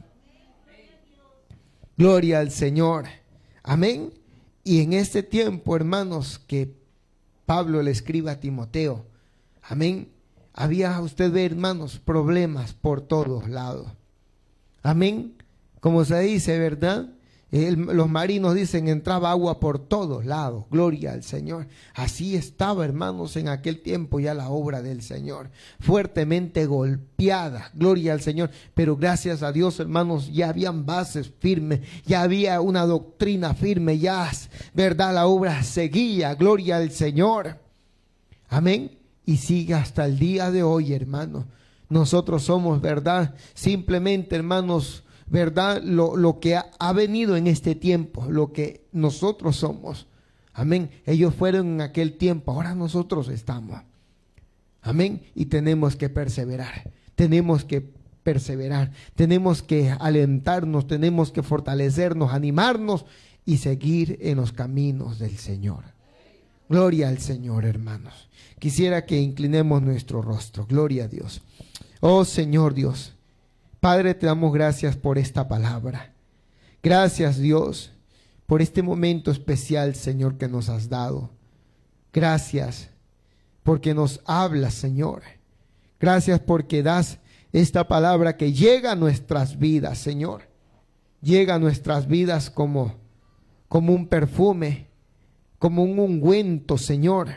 Gloria al Señor. Amén. Y en este tiempo, hermanos, que Pablo le escribe a Timoteo, amén, había, usted ve, hermanos, problemas por todos lados. Amén. Como se dice, ¿verdad? Los marinos dicen, entraba agua por todos lados. Gloria al Señor. Así estaba, hermanos, en aquel tiempo ya la obra del Señor, fuertemente golpeada. Gloria al Señor. Pero gracias a Dios, hermanos, ya habían bases firmes, ya había una doctrina firme, ya, verdad, la obra seguía. Gloria al Señor. Amén. Y sigue hasta el día de hoy, hermanos. Nosotros somos, verdad, simplemente, hermanos, verdad, lo que ha venido en este tiempo, lo que nosotros somos. Amén. Ellos fueron en aquel tiempo, ahora nosotros estamos. Amén. Y tenemos que perseverar, tenemos que perseverar, tenemos que alentarnos, tenemos que fortalecernos, animarnos y seguir en los caminos del Señor. Gloria al Señor, hermanos. Quisiera que inclinemos nuestro rostro. Gloria a Dios. Oh Señor Dios, Padre, te damos gracias por esta palabra. Gracias, Dios, por este momento especial, Señor, que nos has dado. Gracias porque nos hablas, Señor. Gracias porque das esta palabra que llega a nuestras vidas, Señor. Llega a nuestras vidas como un perfume, como un ungüento, Señor,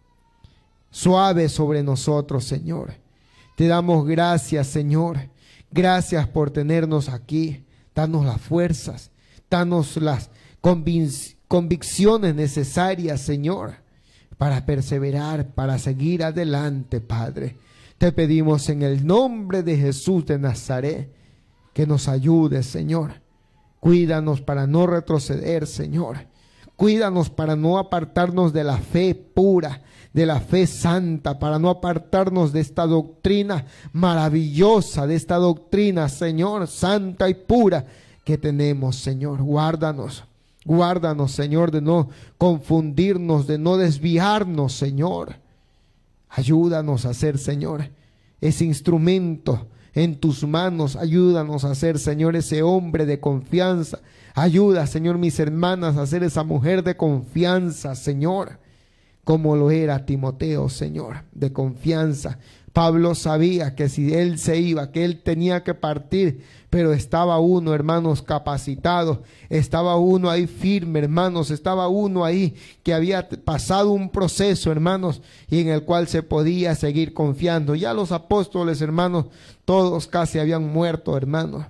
suave sobre nosotros, Señor. Te damos gracias, Señor. Gracias por tenernos aquí. Danos las fuerzas, danos las convicciones necesarias, Señor, para perseverar, para seguir adelante, Padre. Te pedimos en el nombre de Jesús de Nazaret que nos ayudes, Señor. Cuídanos para no retroceder, Señor. Cuídanos para no apartarnos de la fe pura, de la fe santa, para no apartarnos de esta doctrina maravillosa, de esta doctrina, Señor, santa y pura que tenemos, Señor. Guárdanos, Señor, de no confundirnos, de no desviarnos, Señor. Ayúdanos a ser, Señor, ese instrumento en tus manos. Ayúdanos a ser, Señor, ese hombre de confianza. Ayuda, Señor, mis hermanas, a ser esa mujer de confianza, Señor, como lo era Timoteo, Señor, de confianza. Pablo sabía que si él se iba, que él tenía que partir, pero estaba uno, hermanos, capacitado, estaba uno ahí firme, hermanos, estaba uno ahí que había pasado un proceso, hermanos, y en el cual se podía seguir confiando. Ya los apóstoles, hermanos, todos casi habían muerto, hermanos.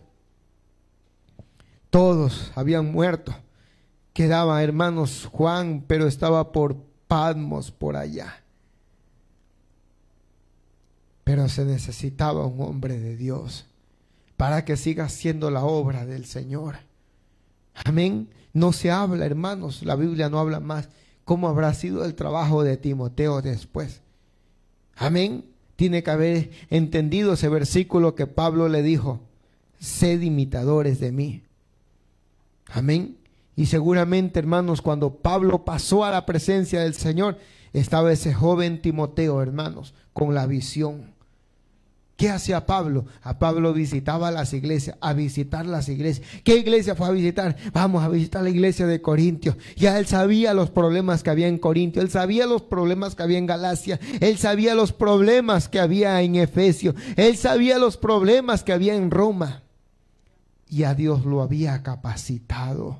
Todos habían muerto. Quedaba, hermanos, Juan, pero estaba por Patmos, por allá. Pero se necesitaba un hombre de Dios para que siga haciendo la obra del Señor. Amén. No se habla, hermanos, la Biblia no habla más cómo habrá sido el trabajo de Timoteo después. Amén. Tiene que haber entendido ese versículo que Pablo le dijo: sed imitadores de mí. Amén. Y seguramente, hermanos, cuando Pablo pasó a la presencia del Señor, estaba ese joven Timoteo, hermanos, con la visión. ¿Qué hacía Pablo? A Pablo visitaba las iglesias, a visitar las iglesias. ¿Qué iglesia fue a visitar? Vamos a visitar la iglesia de Corintios. Ya él sabía los problemas que había en Corintio, él sabía los problemas que había en Galacia, él sabía los problemas que había en Efesio, él sabía los problemas que había en Roma. Y a Dios lo había capacitado.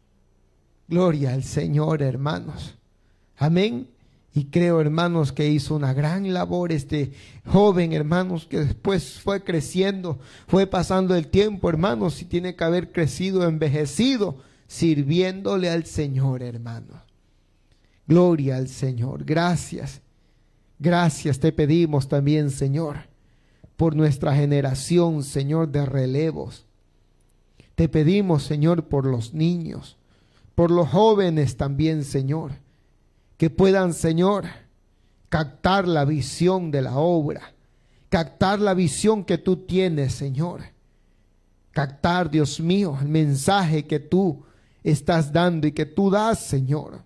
Gloria al Señor, hermanos. Amén. Y creo, hermanos, que hizo una gran labor este joven, hermanos, que después fue creciendo, fue pasando el tiempo, hermanos, y tiene que haber crecido, envejecido, sirviéndole al Señor, hermanos. Gloria al Señor. Gracias. Gracias te pedimos también, Señor, por nuestra generación, Señor, de relevos. Te pedimos, Señor, por los niños, por los jóvenes también, Señor, que puedan, Señor, captar la visión de la obra, captar la visión que tú tienes, Señor, captar, Dios mío, el mensaje que tú estás dando y que tú das, Señor.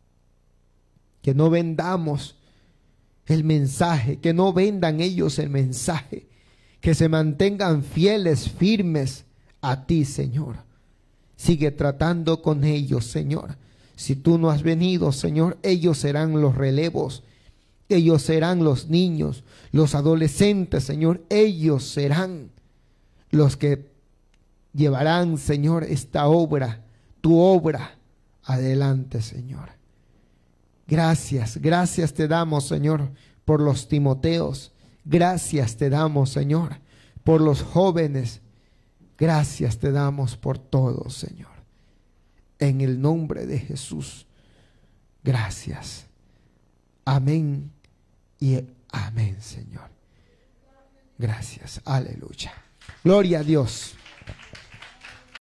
Que no vendamos el mensaje, que no vendan ellos el mensaje, que se mantengan fieles, firmes a ti, Señor. Sigue tratando con ellos, Señor. Si tú no has venido, Señor, ellos serán los relevos, ellos serán los niños, los adolescentes, Señor, ellos serán los que llevarán, Señor, esta obra, tu obra, adelante, Señor. Gracias, gracias te damos, Señor, por los Timoteos. Gracias te damos, Señor, por los jóvenes. Gracias te damos por todo, Señor. En el nombre de Jesús. Gracias. Amén y amén, Señor. Gracias. Aleluya. Gloria a Dios.